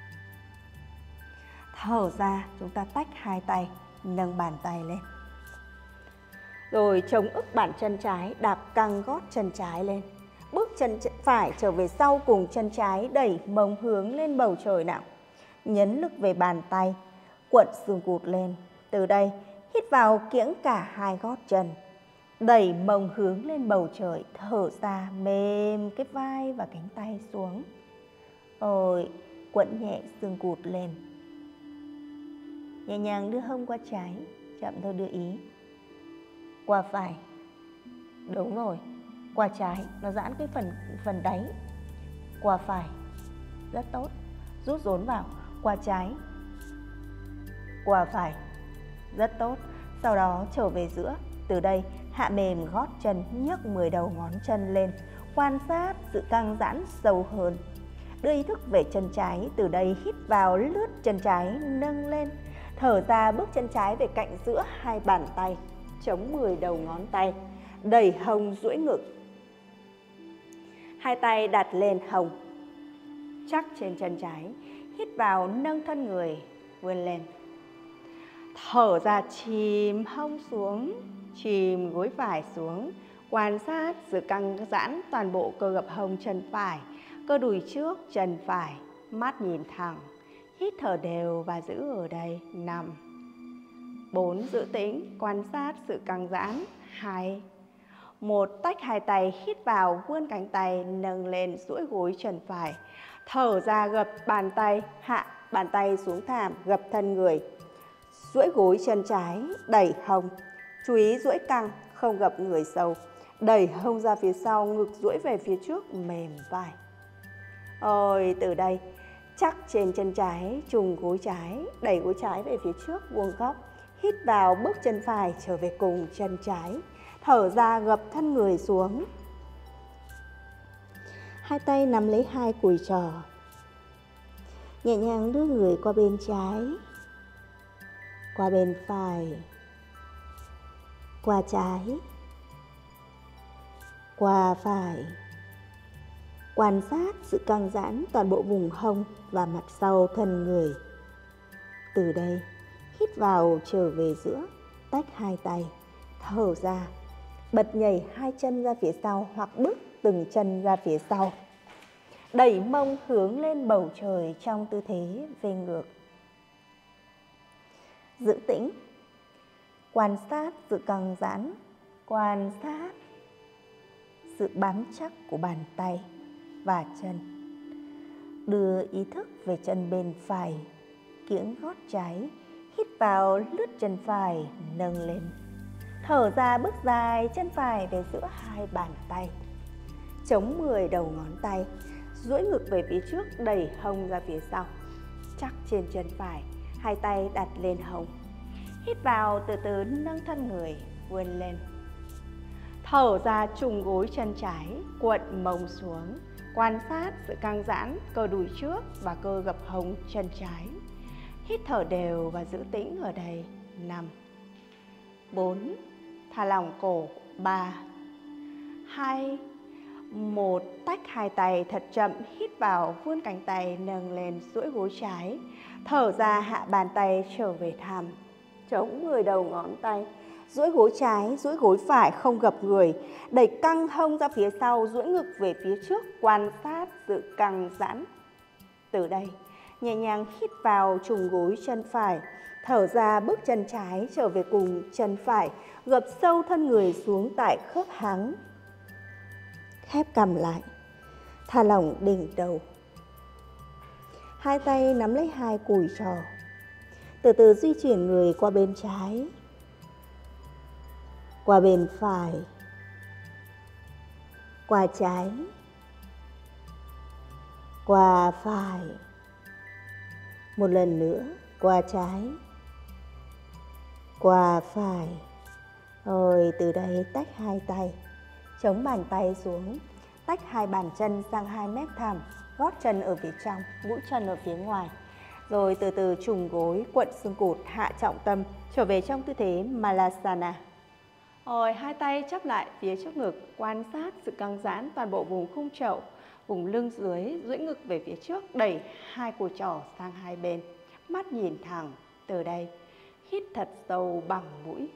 S1: Thở ra, chúng ta tách hai tay, nâng bàn tay lên. Rồi chống ức bàn chân trái, đạp căng gót chân trái lên. Bước chân phải trở về sau cùng chân trái, đẩy mông hướng lên bầu trời nào. Nhấn lực về bàn tay, cuộn xương cụt lên. Từ đây, hít vào, kiễng cả hai gót chân. Đẩy mông hướng lên bầu trời, thở ra, mềm cái vai và cánh tay xuống. Rồi, cuộn nhẹ xương cụt lên. Nhẹ nhàng đưa hông qua trái, chậm thôi đưa ý. Qua phải. Đúng rồi, qua trái, nó giãn cái phần phần đáy. Qua phải, rất tốt. Rút rốn vào, qua trái, qua phải, rất tốt. Sau đó trở về giữa. Từ đây, hạ mềm gót chân, nhấc mười đầu ngón chân lên. Quan sát sự căng giãn sâu hơn. Đưa ý thức về chân trái. Từ đây, hít vào, lướt chân trái, nâng lên. Thở ra, bước chân trái về cạnh giữa hai bàn tay. Chống mười đầu ngón tay. Đẩy hông, duỗi ngực. Hai tay đặt lên hông, chắc trên chân trái. Hít vào, nâng thân người, vươn lên. Thở ra, chìm hông xuống, chìm gối phải xuống. Quan sát sự căng giãn toàn bộ cơ gập hông chân phải, cơ đùi trước, chân phải, mắt nhìn thẳng. Hít thở đều và giữ ở đây. năm. bốn. Giữ tĩnh, quan sát sự căng giãn. hai. một. Tách hai tay, hít vào, vươn cánh tay, nâng lên, duỗi gối chân phải. Thở ra, gập bàn tay, hạ bàn tay xuống thảm, gập thân người. Duỗi gối chân trái, đẩy hông. Chú ý duỗi căng, không gập người sâu. đẩy hông ra phía sau, ngực duỗi về phía trước, mềm vai. Rồi từ đây, chắc trên chân trái, trùng gối trái, đẩy gối trái về phía trước, vuông góc. Hít vào, bước chân phải trở về cùng chân trái. Thở ra, gập thân người xuống. Hai tay nắm lấy hai cùi trò. Nhẹ nhàng đưa người qua bên trái, qua bên phải, qua trái, qua phải. Quan sát sự căng giãn toàn bộ vùng hông và mặt sau thân người. Từ đây, hít vào trở về giữa, tách hai tay, thở ra, bật nhảy hai chân ra phía sau hoặc bước từng chân ra phía sau. Đẩy mông hướng lên bầu trời trong tư thế về ngược. Giữ tĩnh, quan sát sự căng giãn, quan sát sự bám chắc của bàn tay và chân. Đưa ý thức về chân bên phải, kiễng gót trái, hít vào lướt chân phải nâng lên. Thở ra bước dài chân phải về giữa hai bàn tay. Chống mười đầu ngón tay, duỗi ngực về phía trước, đẩy hông ra phía sau. Chắc trên chân phải, hai tay đặt lên hông. Hít vào từ từ nâng thân người vươn lên. Thở ra trùng gối chân trái, cuộn mông xuống. Quan sát sự căng giãn cơ đùi trước và cơ gập hông chân trái. Hít thở đều và giữ tĩnh ở đây. Năm, bốn, thả lỏng cổ. Ba, hai, một. Tách hai tay thật chậm. Hít vào, vươn cánh tay nâng lên, duỗi gối trái. Thở ra, hạ bàn tay trở về thảm. Chống mười đầu ngón tay, duỗi gối trái, duỗi gối phải, không gập người. Đẩy căng hông ra phía sau, duỗi ngực về phía trước. Quan sát sự căng giãn. Từ đây, nhẹ nhàng hít vào trùng gối chân phải. Thở ra, bước chân trái trở về cùng chân phải. Gập sâu thân người xuống tại khớp háng. Khép cằm lại, thả lỏng đỉnh đầu. Hai tay nắm lấy hai cùi trò. Từ từ di chuyển người qua bên trái, qua bên phải, qua trái, qua phải. Một lần nữa, qua trái, qua phải. Rồi từ đây tách hai tay, chống bàn tay xuống, tách hai bàn chân sang hai mép thảm, gót chân ở phía trong, mũi chân ở phía ngoài. Rồi từ từ trùng gối, cuộn xương cụt, hạ trọng tâm, trở về trong tư thế Malasana. Rồi hai tay chắp lại phía trước ngực, quan sát sự căng giãn toàn bộ vùng khung chậu, vùng lưng dưới, duỗi ngực về phía trước, đẩy hai cùi trỏ sang hai bên, mắt nhìn thẳng. Từ đây, hít thật sâu bằng mũi.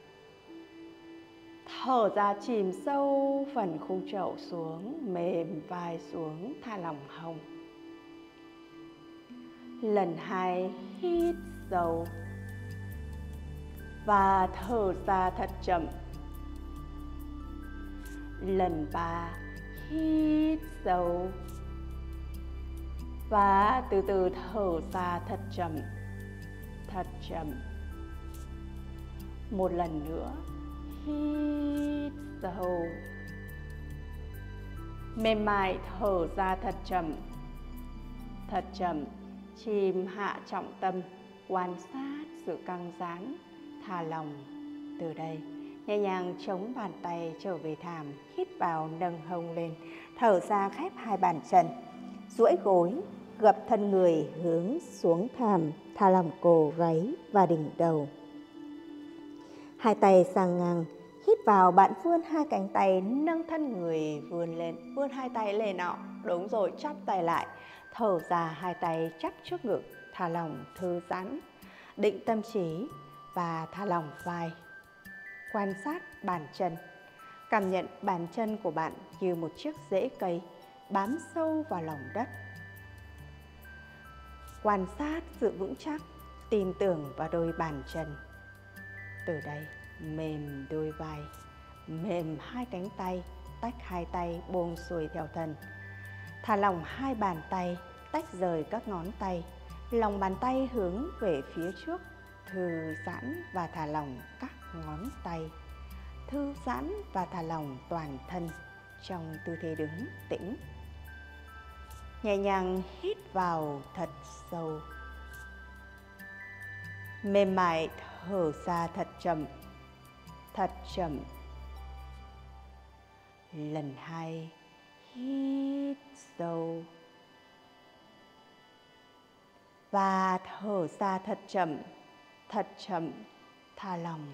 S1: Thở ra chìm sâu phần khung chậu xuống, mềm vai xuống, thả lỏng hông. Lần hai, hít sâu và thở ra thật chậm. Lần ba, hít sâu và từ từ thở ra thật chậm, thật chậm. Một lần nữa, hít sâu, mềm mại thở ra thật chậm, thật chậm. Chìm hạ trọng tâm, quan sát sự căng giãn, thả lỏng. Từ đây, nhẹ nhàng chống bàn tay trở về thảm, hít vào nâng hông lên, thở ra khép hai bàn chân, duỗi gối, gập thân người hướng xuống thảm, thả lỏng cổ, gáy và đỉnh đầu. Hai tay sang ngang, hít vào, bạn vươn hai cánh tay, nâng thân người vươn lên, vươn hai tay lên nọ. Đúng rồi, chắp tay lại. Thở ra hai tay chắp trước ngực, thả lỏng thư giãn, định tâm trí và thả lỏng vai. Quan sát bàn chân, cảm nhận bàn chân của bạn như một chiếc rễ cây bám sâu vào lòng đất. Quan sát sự vững chắc, tin tưởng vào đôi bàn chân. Từ đây, mềm đôi vai, mềm hai cánh tay, tách hai tay buông xuôi theo thân. Thả lỏng hai bàn tay, tách rời các ngón tay, lòng bàn tay hướng về phía trước, thư giãn và thả lỏng các ngón tay. thư giãn và thả lỏng toàn thân trong tư thế đứng tĩnh. Nhẹ nhàng hít vào thật sâu. Mềm mại thở ra thật chậm, thật chậm. Lần hai, hít sâu và thở ra thật chậm, thật chậm, thả lỏng.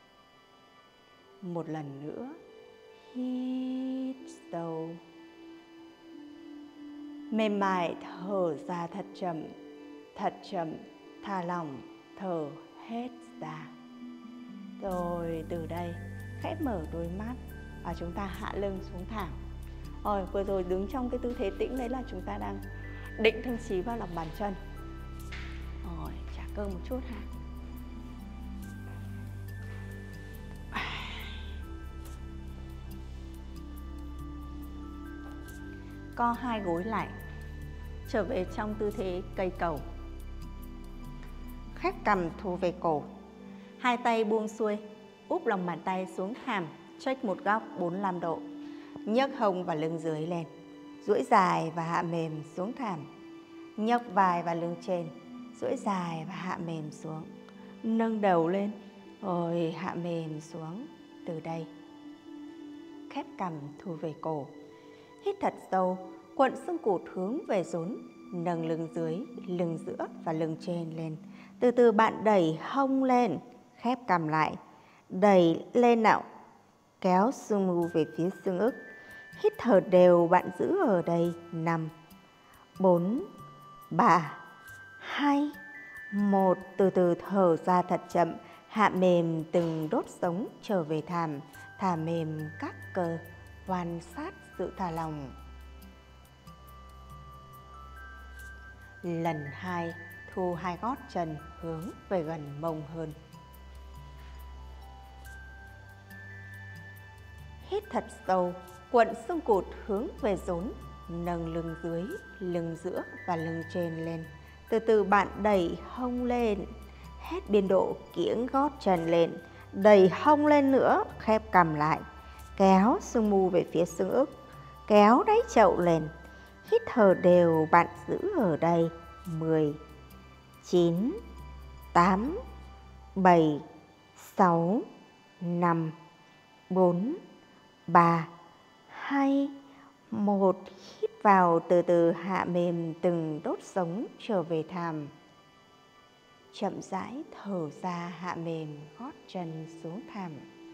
S1: Một lần nữa, hít sâu, mềm mại thở ra thật chậm, thật chậm, thả lỏng, thở hết ra. Rồi từ đây khẽ mở đôi mắt và chúng ta hạ lưng xuống thẳng. Rồi vừa rồi đứng trong cái tư thế tĩnh đấy là chúng ta đang định thân trí vào lòng bàn chân. Rồi trả cơ một chút ha. Co hai gối lại, trở về trong tư thế cây cầu. Khép cằm thu về cổ. Hai tay buông xuôi, úp lòng bàn tay xuống hàm, check một góc bốn mươi lăm độ. Nhấc hông và lưng dưới lên, duỗi dài và hạ mềm xuống thảm. Nhấc vai và lưng trên, duỗi dài và hạ mềm xuống. Nâng đầu lên, rồi hạ mềm xuống. Từ đây, khép cằm thu về cổ. Hít thật sâu, cuộn xương cụt hướng về rốn, nâng lưng dưới, lưng giữa và lưng trên lên. Từ từ bạn đẩy hông lên, khép cằm lại, đẩy lên nào, kéo xương mu về phía xương ức. Hít thở đều, bạn giữ ở đây. Năm, bốn, ba, hai, một. Từ từ thở ra thật chậm, hạ mềm từng đốt sống trở về thảm, thả mềm các cơ, quan sát sự thả lỏng. Lần hai, thu hai gót chân hướng về gần mông hơn. Hít thật sâu, cuộn xương cụt hướng về rốn, nâng lưng dưới, lưng giữa và lưng trên lên. Từ từ bạn đẩy hông lên, hết biên độ kiễng gót chân lên, đẩy hông lên nữa, khép cằm lại, kéo xương mu về phía xương ức, kéo đáy chậu lên. Hít thở đều, bạn giữ ở đây. Mười, chín, tám, bảy, sáu, năm, bốn, ba, hai, một. Hít vào, từ từ hạ mềm từng đốt sống trở về thảm. Chậm rãi thở ra, hạ mềm gót chân xuống thảm.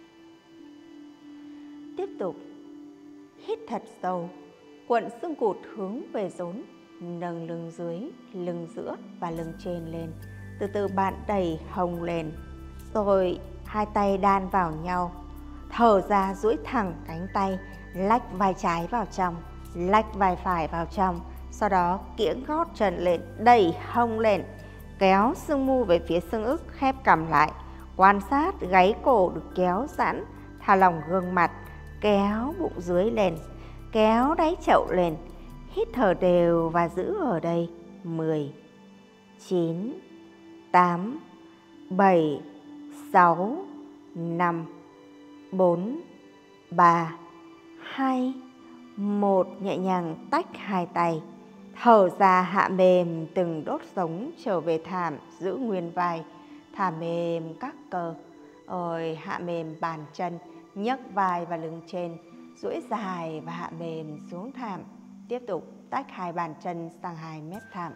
S1: Tiếp tục hít thật sâu, cuộn xương cụt hướng về rốn, nâng lưng dưới, lưng giữa và lưng trên lên. Từ từ bạn đẩy hông lên, rồi hai tay đan vào nhau. Thở ra, duỗi thẳng cánh tay, lách vai trái vào trong, lách vai phải vào trong. Sau đó kiễng gót chân lên, đẩy hông lên, kéo xương mu về phía xương ức, khép cằm lại. Quan sát gáy cổ được kéo giãn, thả lỏng gương mặt, kéo bụng dưới lên, kéo đáy chậu lên. Hít thở đều và giữ ở đây. Mười, chín, tám, bảy, sáu, năm, bốn, ba, hai, một. Nhẹ nhàng tách hai tay. Thở ra, hạ mềm từng đốt sống trở về thảm, giữ nguyên vai, thả mềm các cơ. Rồi hạ mềm bàn chân, nhấc vai và lưng trên, duỗi dài và hạ mềm xuống thảm. Tiếp tục tách hai bàn chân sang hai mép thảm.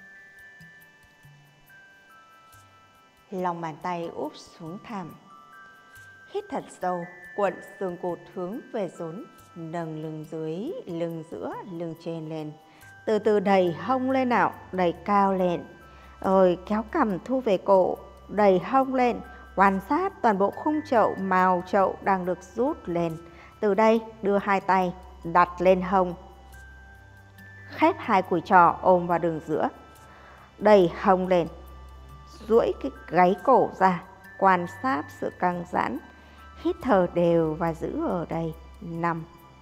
S1: Lòng bàn tay úp xuống thảm. Hít thật sâu, cuộn xương cụt hướng về rốn, nâng lưng dưới, lưng giữa, lưng trên lên. Từ từ đẩy hông lên nào, đẩy cao lên. Rồi kéo cằm thu về cổ, đẩy hông lên. Quan sát toàn bộ khung chậu, màu chậu đang được rút lên. Từ đây đưa hai tay đặt lên hông, khép hai cùi trò ôm vào đường giữa, đẩy hông lên, duỗi cái gáy cổ ra, quan sát sự căng giãn. Hít thở đều và giữ ở đây. Năm,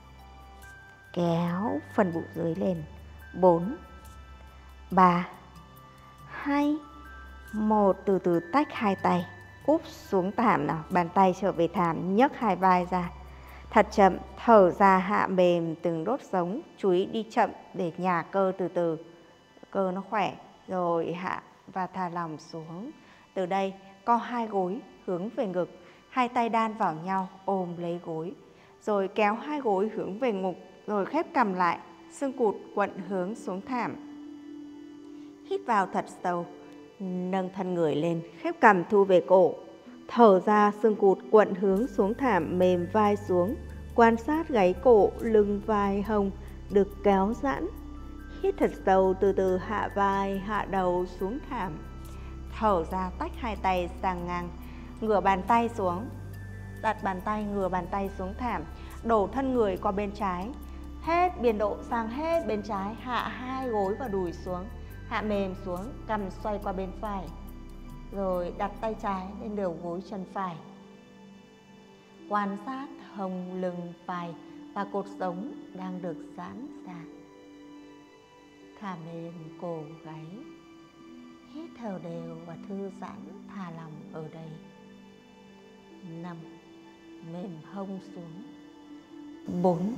S1: kéo phần bụng dưới lên. Bốn, ba, hai, một. Từ từ tách hai tay, úp xuống thảm nào, bàn tay trở về thảm, nhấc hai vai ra. Thật chậm, thở ra hạ mềm từng đốt sống, chú ý đi chậm để nhả cơ từ từ, cơ nó khỏe. Rồi hạ và thả lỏng xuống. Từ đây, co hai gối hướng về ngực, hai tay đan vào nhau ôm lấy gối. Rồi kéo hai gối hướng về ngực, rồi khép cằm lại, xương cụt quặn hướng xuống thảm. Hít vào thật sâu, nâng thân người lên, khép cằm thu về cổ. Thở ra, xương cụt quặn hướng xuống thảm, mềm vai xuống. Quan sát gáy cổ, lưng, vai, hông được kéo giãn. Hít thật sâu, từ từ hạ vai, hạ đầu xuống thảm. Thở ra, tách hai tay sang ngang, ngửa bàn tay xuống. Đặt bàn tay, ngửa bàn tay xuống thảm. Đổ thân người qua bên trái. Hết biên độ sang hết bên trái. Hạ hai gối và đùi xuống. Hạ mềm xuống, cằm xoay qua bên phải. Rồi đặt tay trái lên đầu gối chân phải. Quan sát hông, lưng, vai và cột sống đang được giãn ra. Thả mềm cổ gáy. Hít thở đều và thư giãn, thả lỏng ở đây. Năm. Mềm hông xuống. Bốn.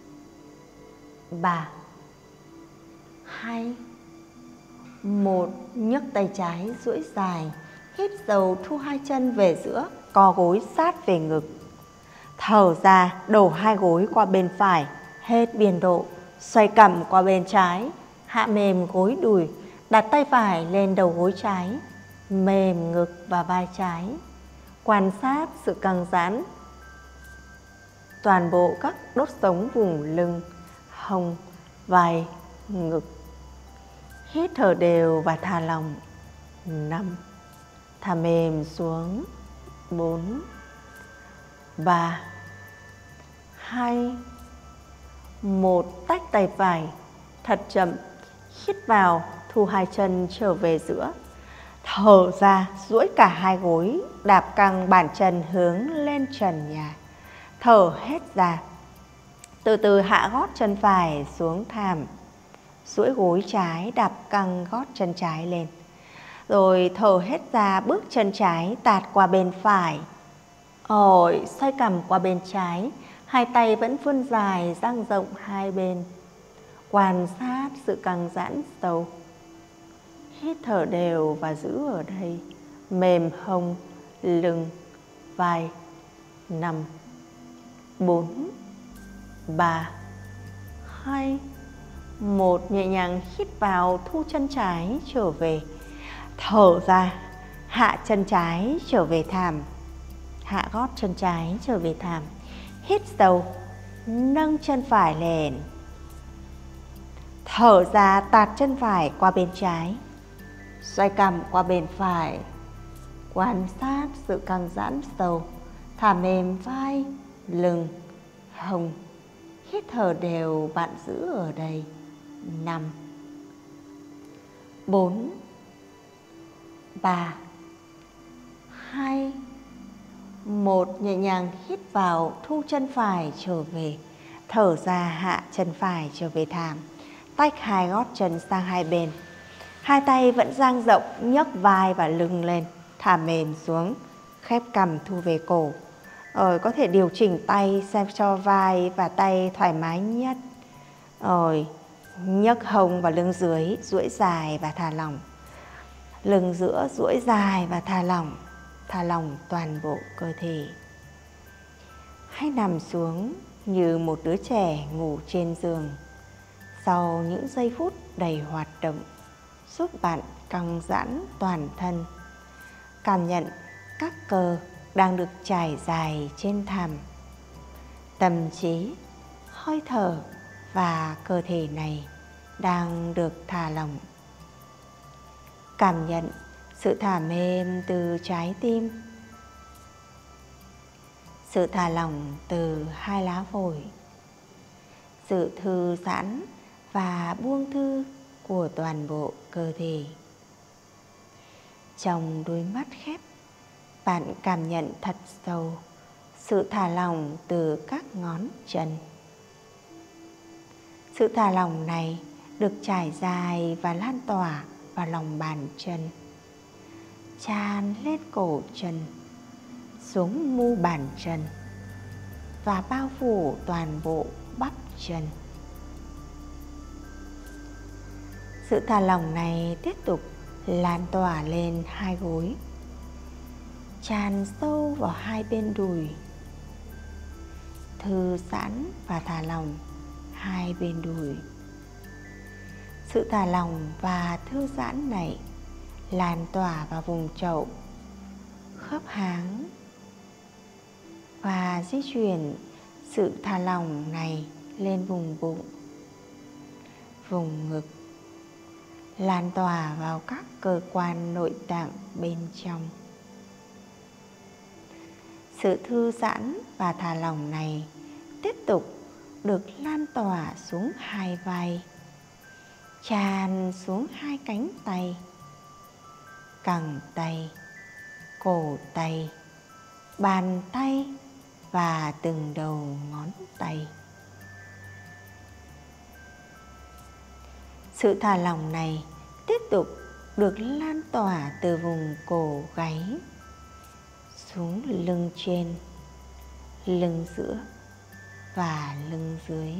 S1: Ba. Hai. Một. Nhấc tay trái duỗi dài. Hít sâu, thu hai chân về giữa, co gối sát về ngực. Thở ra, đổ hai gối qua bên phải, hết biên độ, xoay cằm qua bên trái, hạ mềm gối đùi, đặt tay phải lên đầu gối trái, mềm ngực và vai trái. Quan sát sự căng giãn toàn bộ các đốt sống vùng lưng, hông, vai, ngực. Hít thở đều và thả lỏng. Năm. Thả mềm xuống. Bốn. Ba. Hai. Một. Tách tay phải. Thật chậm. Hít vào, thu hai chân trở về giữa. Thở ra, duỗi cả hai gối, đạp căng bàn chân hướng lên trần nhà. Thở hết ra. Từ từ hạ gót chân phải xuống thảm. Duỗi gối trái, đạp căng gót chân trái lên. Rồi thở hết ra, bước chân trái tạt qua bên phải. Rồi xoay cằm qua bên trái. Hai tay vẫn vươn dài, dang rộng hai bên. Quan sát sự căng giãn sâu. Hít thở đều và giữ ở đây. Mềm hông, lưng, vai. Năm. Bốn. Ba. Hai. Một. Nhẹ nhàng hít vào, thu chân trái trở về. Thở ra, hạ chân trái trở về thảm. Hạ gót chân trái trở về thảm. Hít sâu, nâng chân phải lên. Thở ra, tạt chân phải qua bên trái. Xoay cằm qua bên phải. Quan sát sự căng giãn sâu. Thả mềm vai, lưng, hông. Hít thở đều, bạn giữ ở đây. Năm. Bốn. Ba. Hai. Một. Nhẹ nhàng hít vào, thu chân phải trở về. Thở ra, hạ chân phải trở về thảm. Tách hai gót chân sang hai bên. Hai tay vẫn dang rộng, nhấc vai và lưng lên. Thả mềm xuống, khép cằm thu về cổ. Rồi có thể điều chỉnh tay xem cho vai và tay thoải mái nhất. Rồi nhấc hông và lưng dưới, duỗi dài và thả lỏng. Lưng giữa duỗi dài và thả lỏng. Thả lỏng toàn bộ cơ thể. Hãy nằm xuống như một đứa trẻ ngủ trên giường. Sau những giây phút đầy hoạt động, giúp bạn căng giãn toàn thân. Cảm nhận các cơ đang được trải dài trên thảm. Tâm trí, hơi thở và cơ thể này đang được thả lỏng. Cảm nhận sự thả mềm từ trái tim, sự thả lỏng từ hai lá phổi, sự thư giãn và buông thư của toàn bộ cơ thể. Trong đôi mắt khép, bạn cảm nhận thật sâu sự thả lỏng từ các ngón chân. Sự thả lỏng này được trải dài và lan tỏa vào lòng bàn chân, tràn lên cổ chân, xuống mu bàn chân và bao phủ toàn bộ bắp chân. Sự thả lỏng này tiếp tục lan tỏa lên hai gối, tràn sâu vào hai bên đùi, thư giãn và thả lỏng hai bên đùi. Sự thả lỏng và thư giãn này lan tỏa vào vùng chậu, khớp háng và di chuyển sự thả lỏng này lên vùng bụng, vùng ngực, lan tỏa vào các cơ quan nội tạng bên trong. Sự thư giãn và thả lỏng này tiếp tục được lan tỏa xuống hai vai, tràn xuống hai cánh tay, cẳng tay, cổ tay, bàn tay và từng đầu ngón tay. Sự thả lỏng này tiếp tục được lan tỏa từ vùng cổ gáy xuống lưng trên, lưng giữa và lưng dưới.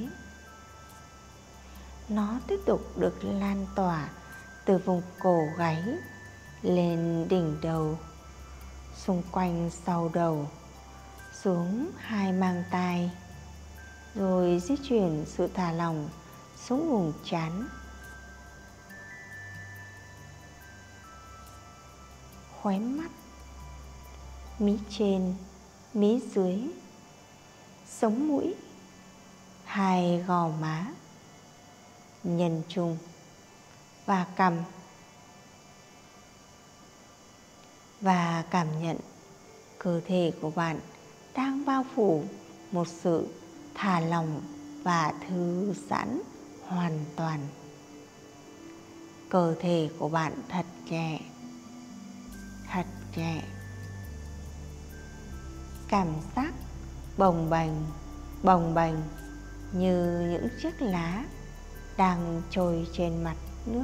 S1: Nó tiếp tục được lan tỏa từ vùng cổ gáy lên đỉnh đầu, xung quanh sau đầu, xuống hai mang tai, rồi di chuyển sự thả lỏng xuống vùng trán, khóe mắt, mí trên, mí dưới, sống mũi, hai gò má, nhân trung và cằm, và cảm nhận cơ thể của bạn đang bao phủ một sự thả lỏng và thư giãn hoàn toàn. Cơ thể của bạn thật nhẹ, thật nhẹ. Cảm giác bồng bềnh, bồng bềnh như những chiếc lá đang trôi trên mặt nước.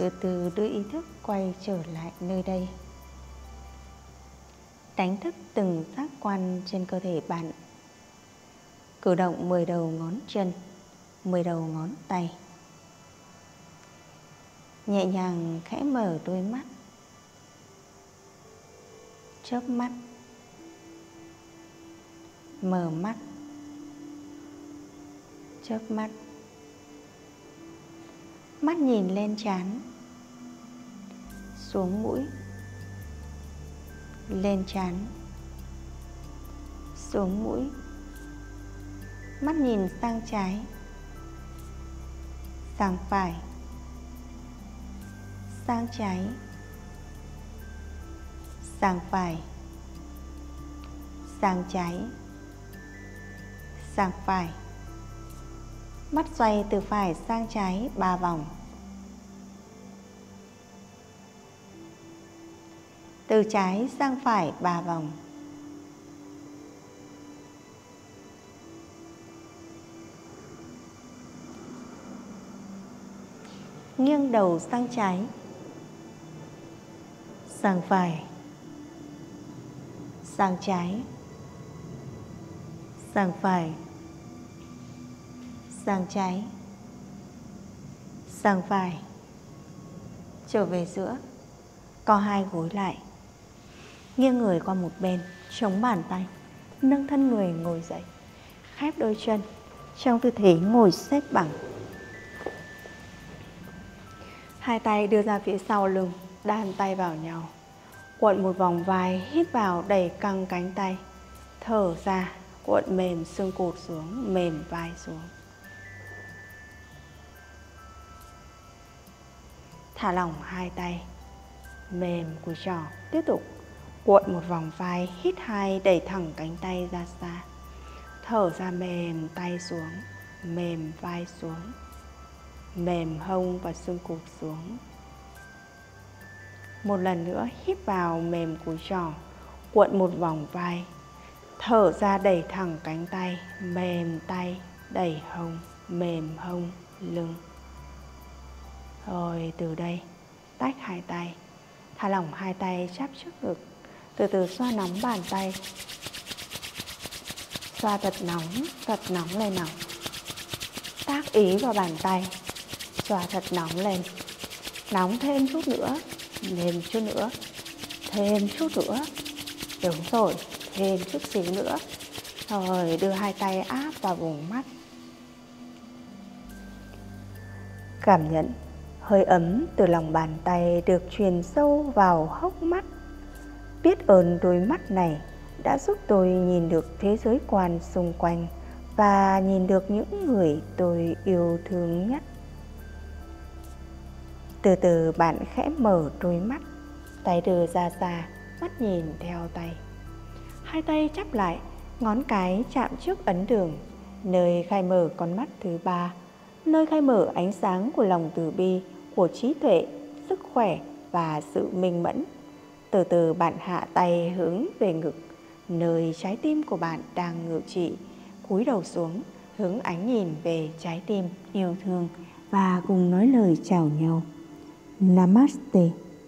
S1: từ từ đưa ý thức quay trở lại nơi đây. Đánh thức từng giác quan trên cơ thể bạn. Cử động mười đầu ngón chân, mười đầu ngón tay. Nhẹ nhàng khẽ mở đôi mắt. Chớp mắt. Mở mắt. Chớp mắt. Mắt nhìn lên trán, xuống mũi, lên trán, xuống mũi. Mắt nhìn sang trái, sang phải, sang trái, sang phải, sang trái, sang phải. Mắt xoay từ phải sang trái ba vòng. Từ trái sang phải ba vòng. Nghiêng đầu sang trái, sang phải, sang trái, sang phải, sang trái, sang phải. Trở về giữa, co hai gối lại, nghiêng người qua một bên, chống bàn tay, nâng thân người ngồi dậy, khép đôi chân trong tư thế ngồi xếp bằng. Hai tay đưa ra phía sau lưng, đan tay vào nhau, cuộn một vòng vai, hít vào đẩy căng cánh tay, thở ra cuộn mềm xương cụt xuống, mềm vai xuống. Thả lỏng hai tay, mềm cùi trỏ, tiếp tục cuộn một vòng vai, hít hai, đẩy thẳng cánh tay ra xa, thở ra mềm tay xuống, mềm vai xuống, mềm hông và xương cụt xuống. Một lần nữa hít vào, mềm cùi trỏ, cuộn một vòng vai, thở ra đẩy thẳng cánh tay, mềm tay, đẩy hông, mềm hông, lưng. Rồi từ đây tách hai tay, thả lỏng hai tay chắp trước ngực, từ từ xoa nóng bàn tay, xoa thật nóng, thật nóng lên nào. Tác ý vào bàn tay, xoa thật nóng lên, nóng thêm chút nữa, thêm chút nữa, thêm chút nữa. Đúng rồi, thêm chút xíu nữa. Rồi đưa hai tay áp vào vùng mắt. Cảm nhận hơi ấm từ lòng bàn tay được truyền sâu vào hốc mắt. Biết ơn đôi mắt này đã giúp tôi nhìn được thế giới quan xung quanh và nhìn được những người tôi yêu thương nhất. Từ từ bạn khẽ mở đôi mắt, tay đưa ra xa, mắt nhìn theo tay. Hai tay chắp lại, ngón cái chạm trước ấn đường, nơi khai mở con mắt thứ ba, nơi khai mở ánh sáng của lòng từ bi, của trí tuệ, sức khỏe và sự minh mẫn. Từ từ bạn hạ tay hướng về ngực, nơi trái tim của bạn đang ngự trị. Cúi đầu xuống, hướng ánh nhìn về trái tim yêu thương và cùng nói lời chào nhau. Namaste.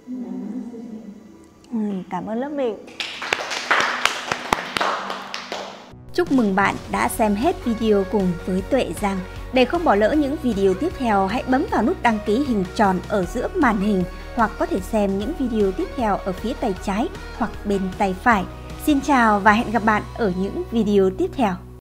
S1: Ừ, cảm ơn lớp mình.
S2: Chúc mừng bạn đã xem hết video cùng với Tuệ Giang. Để không bỏ lỡ những video tiếp theo, hãy bấm vào nút đăng ký hình tròn ở giữa màn hình hoặc có thể xem những video tiếp theo ở phía tay trái hoặc bên tay phải. Xin chào và hẹn gặp bạn ở những video tiếp theo.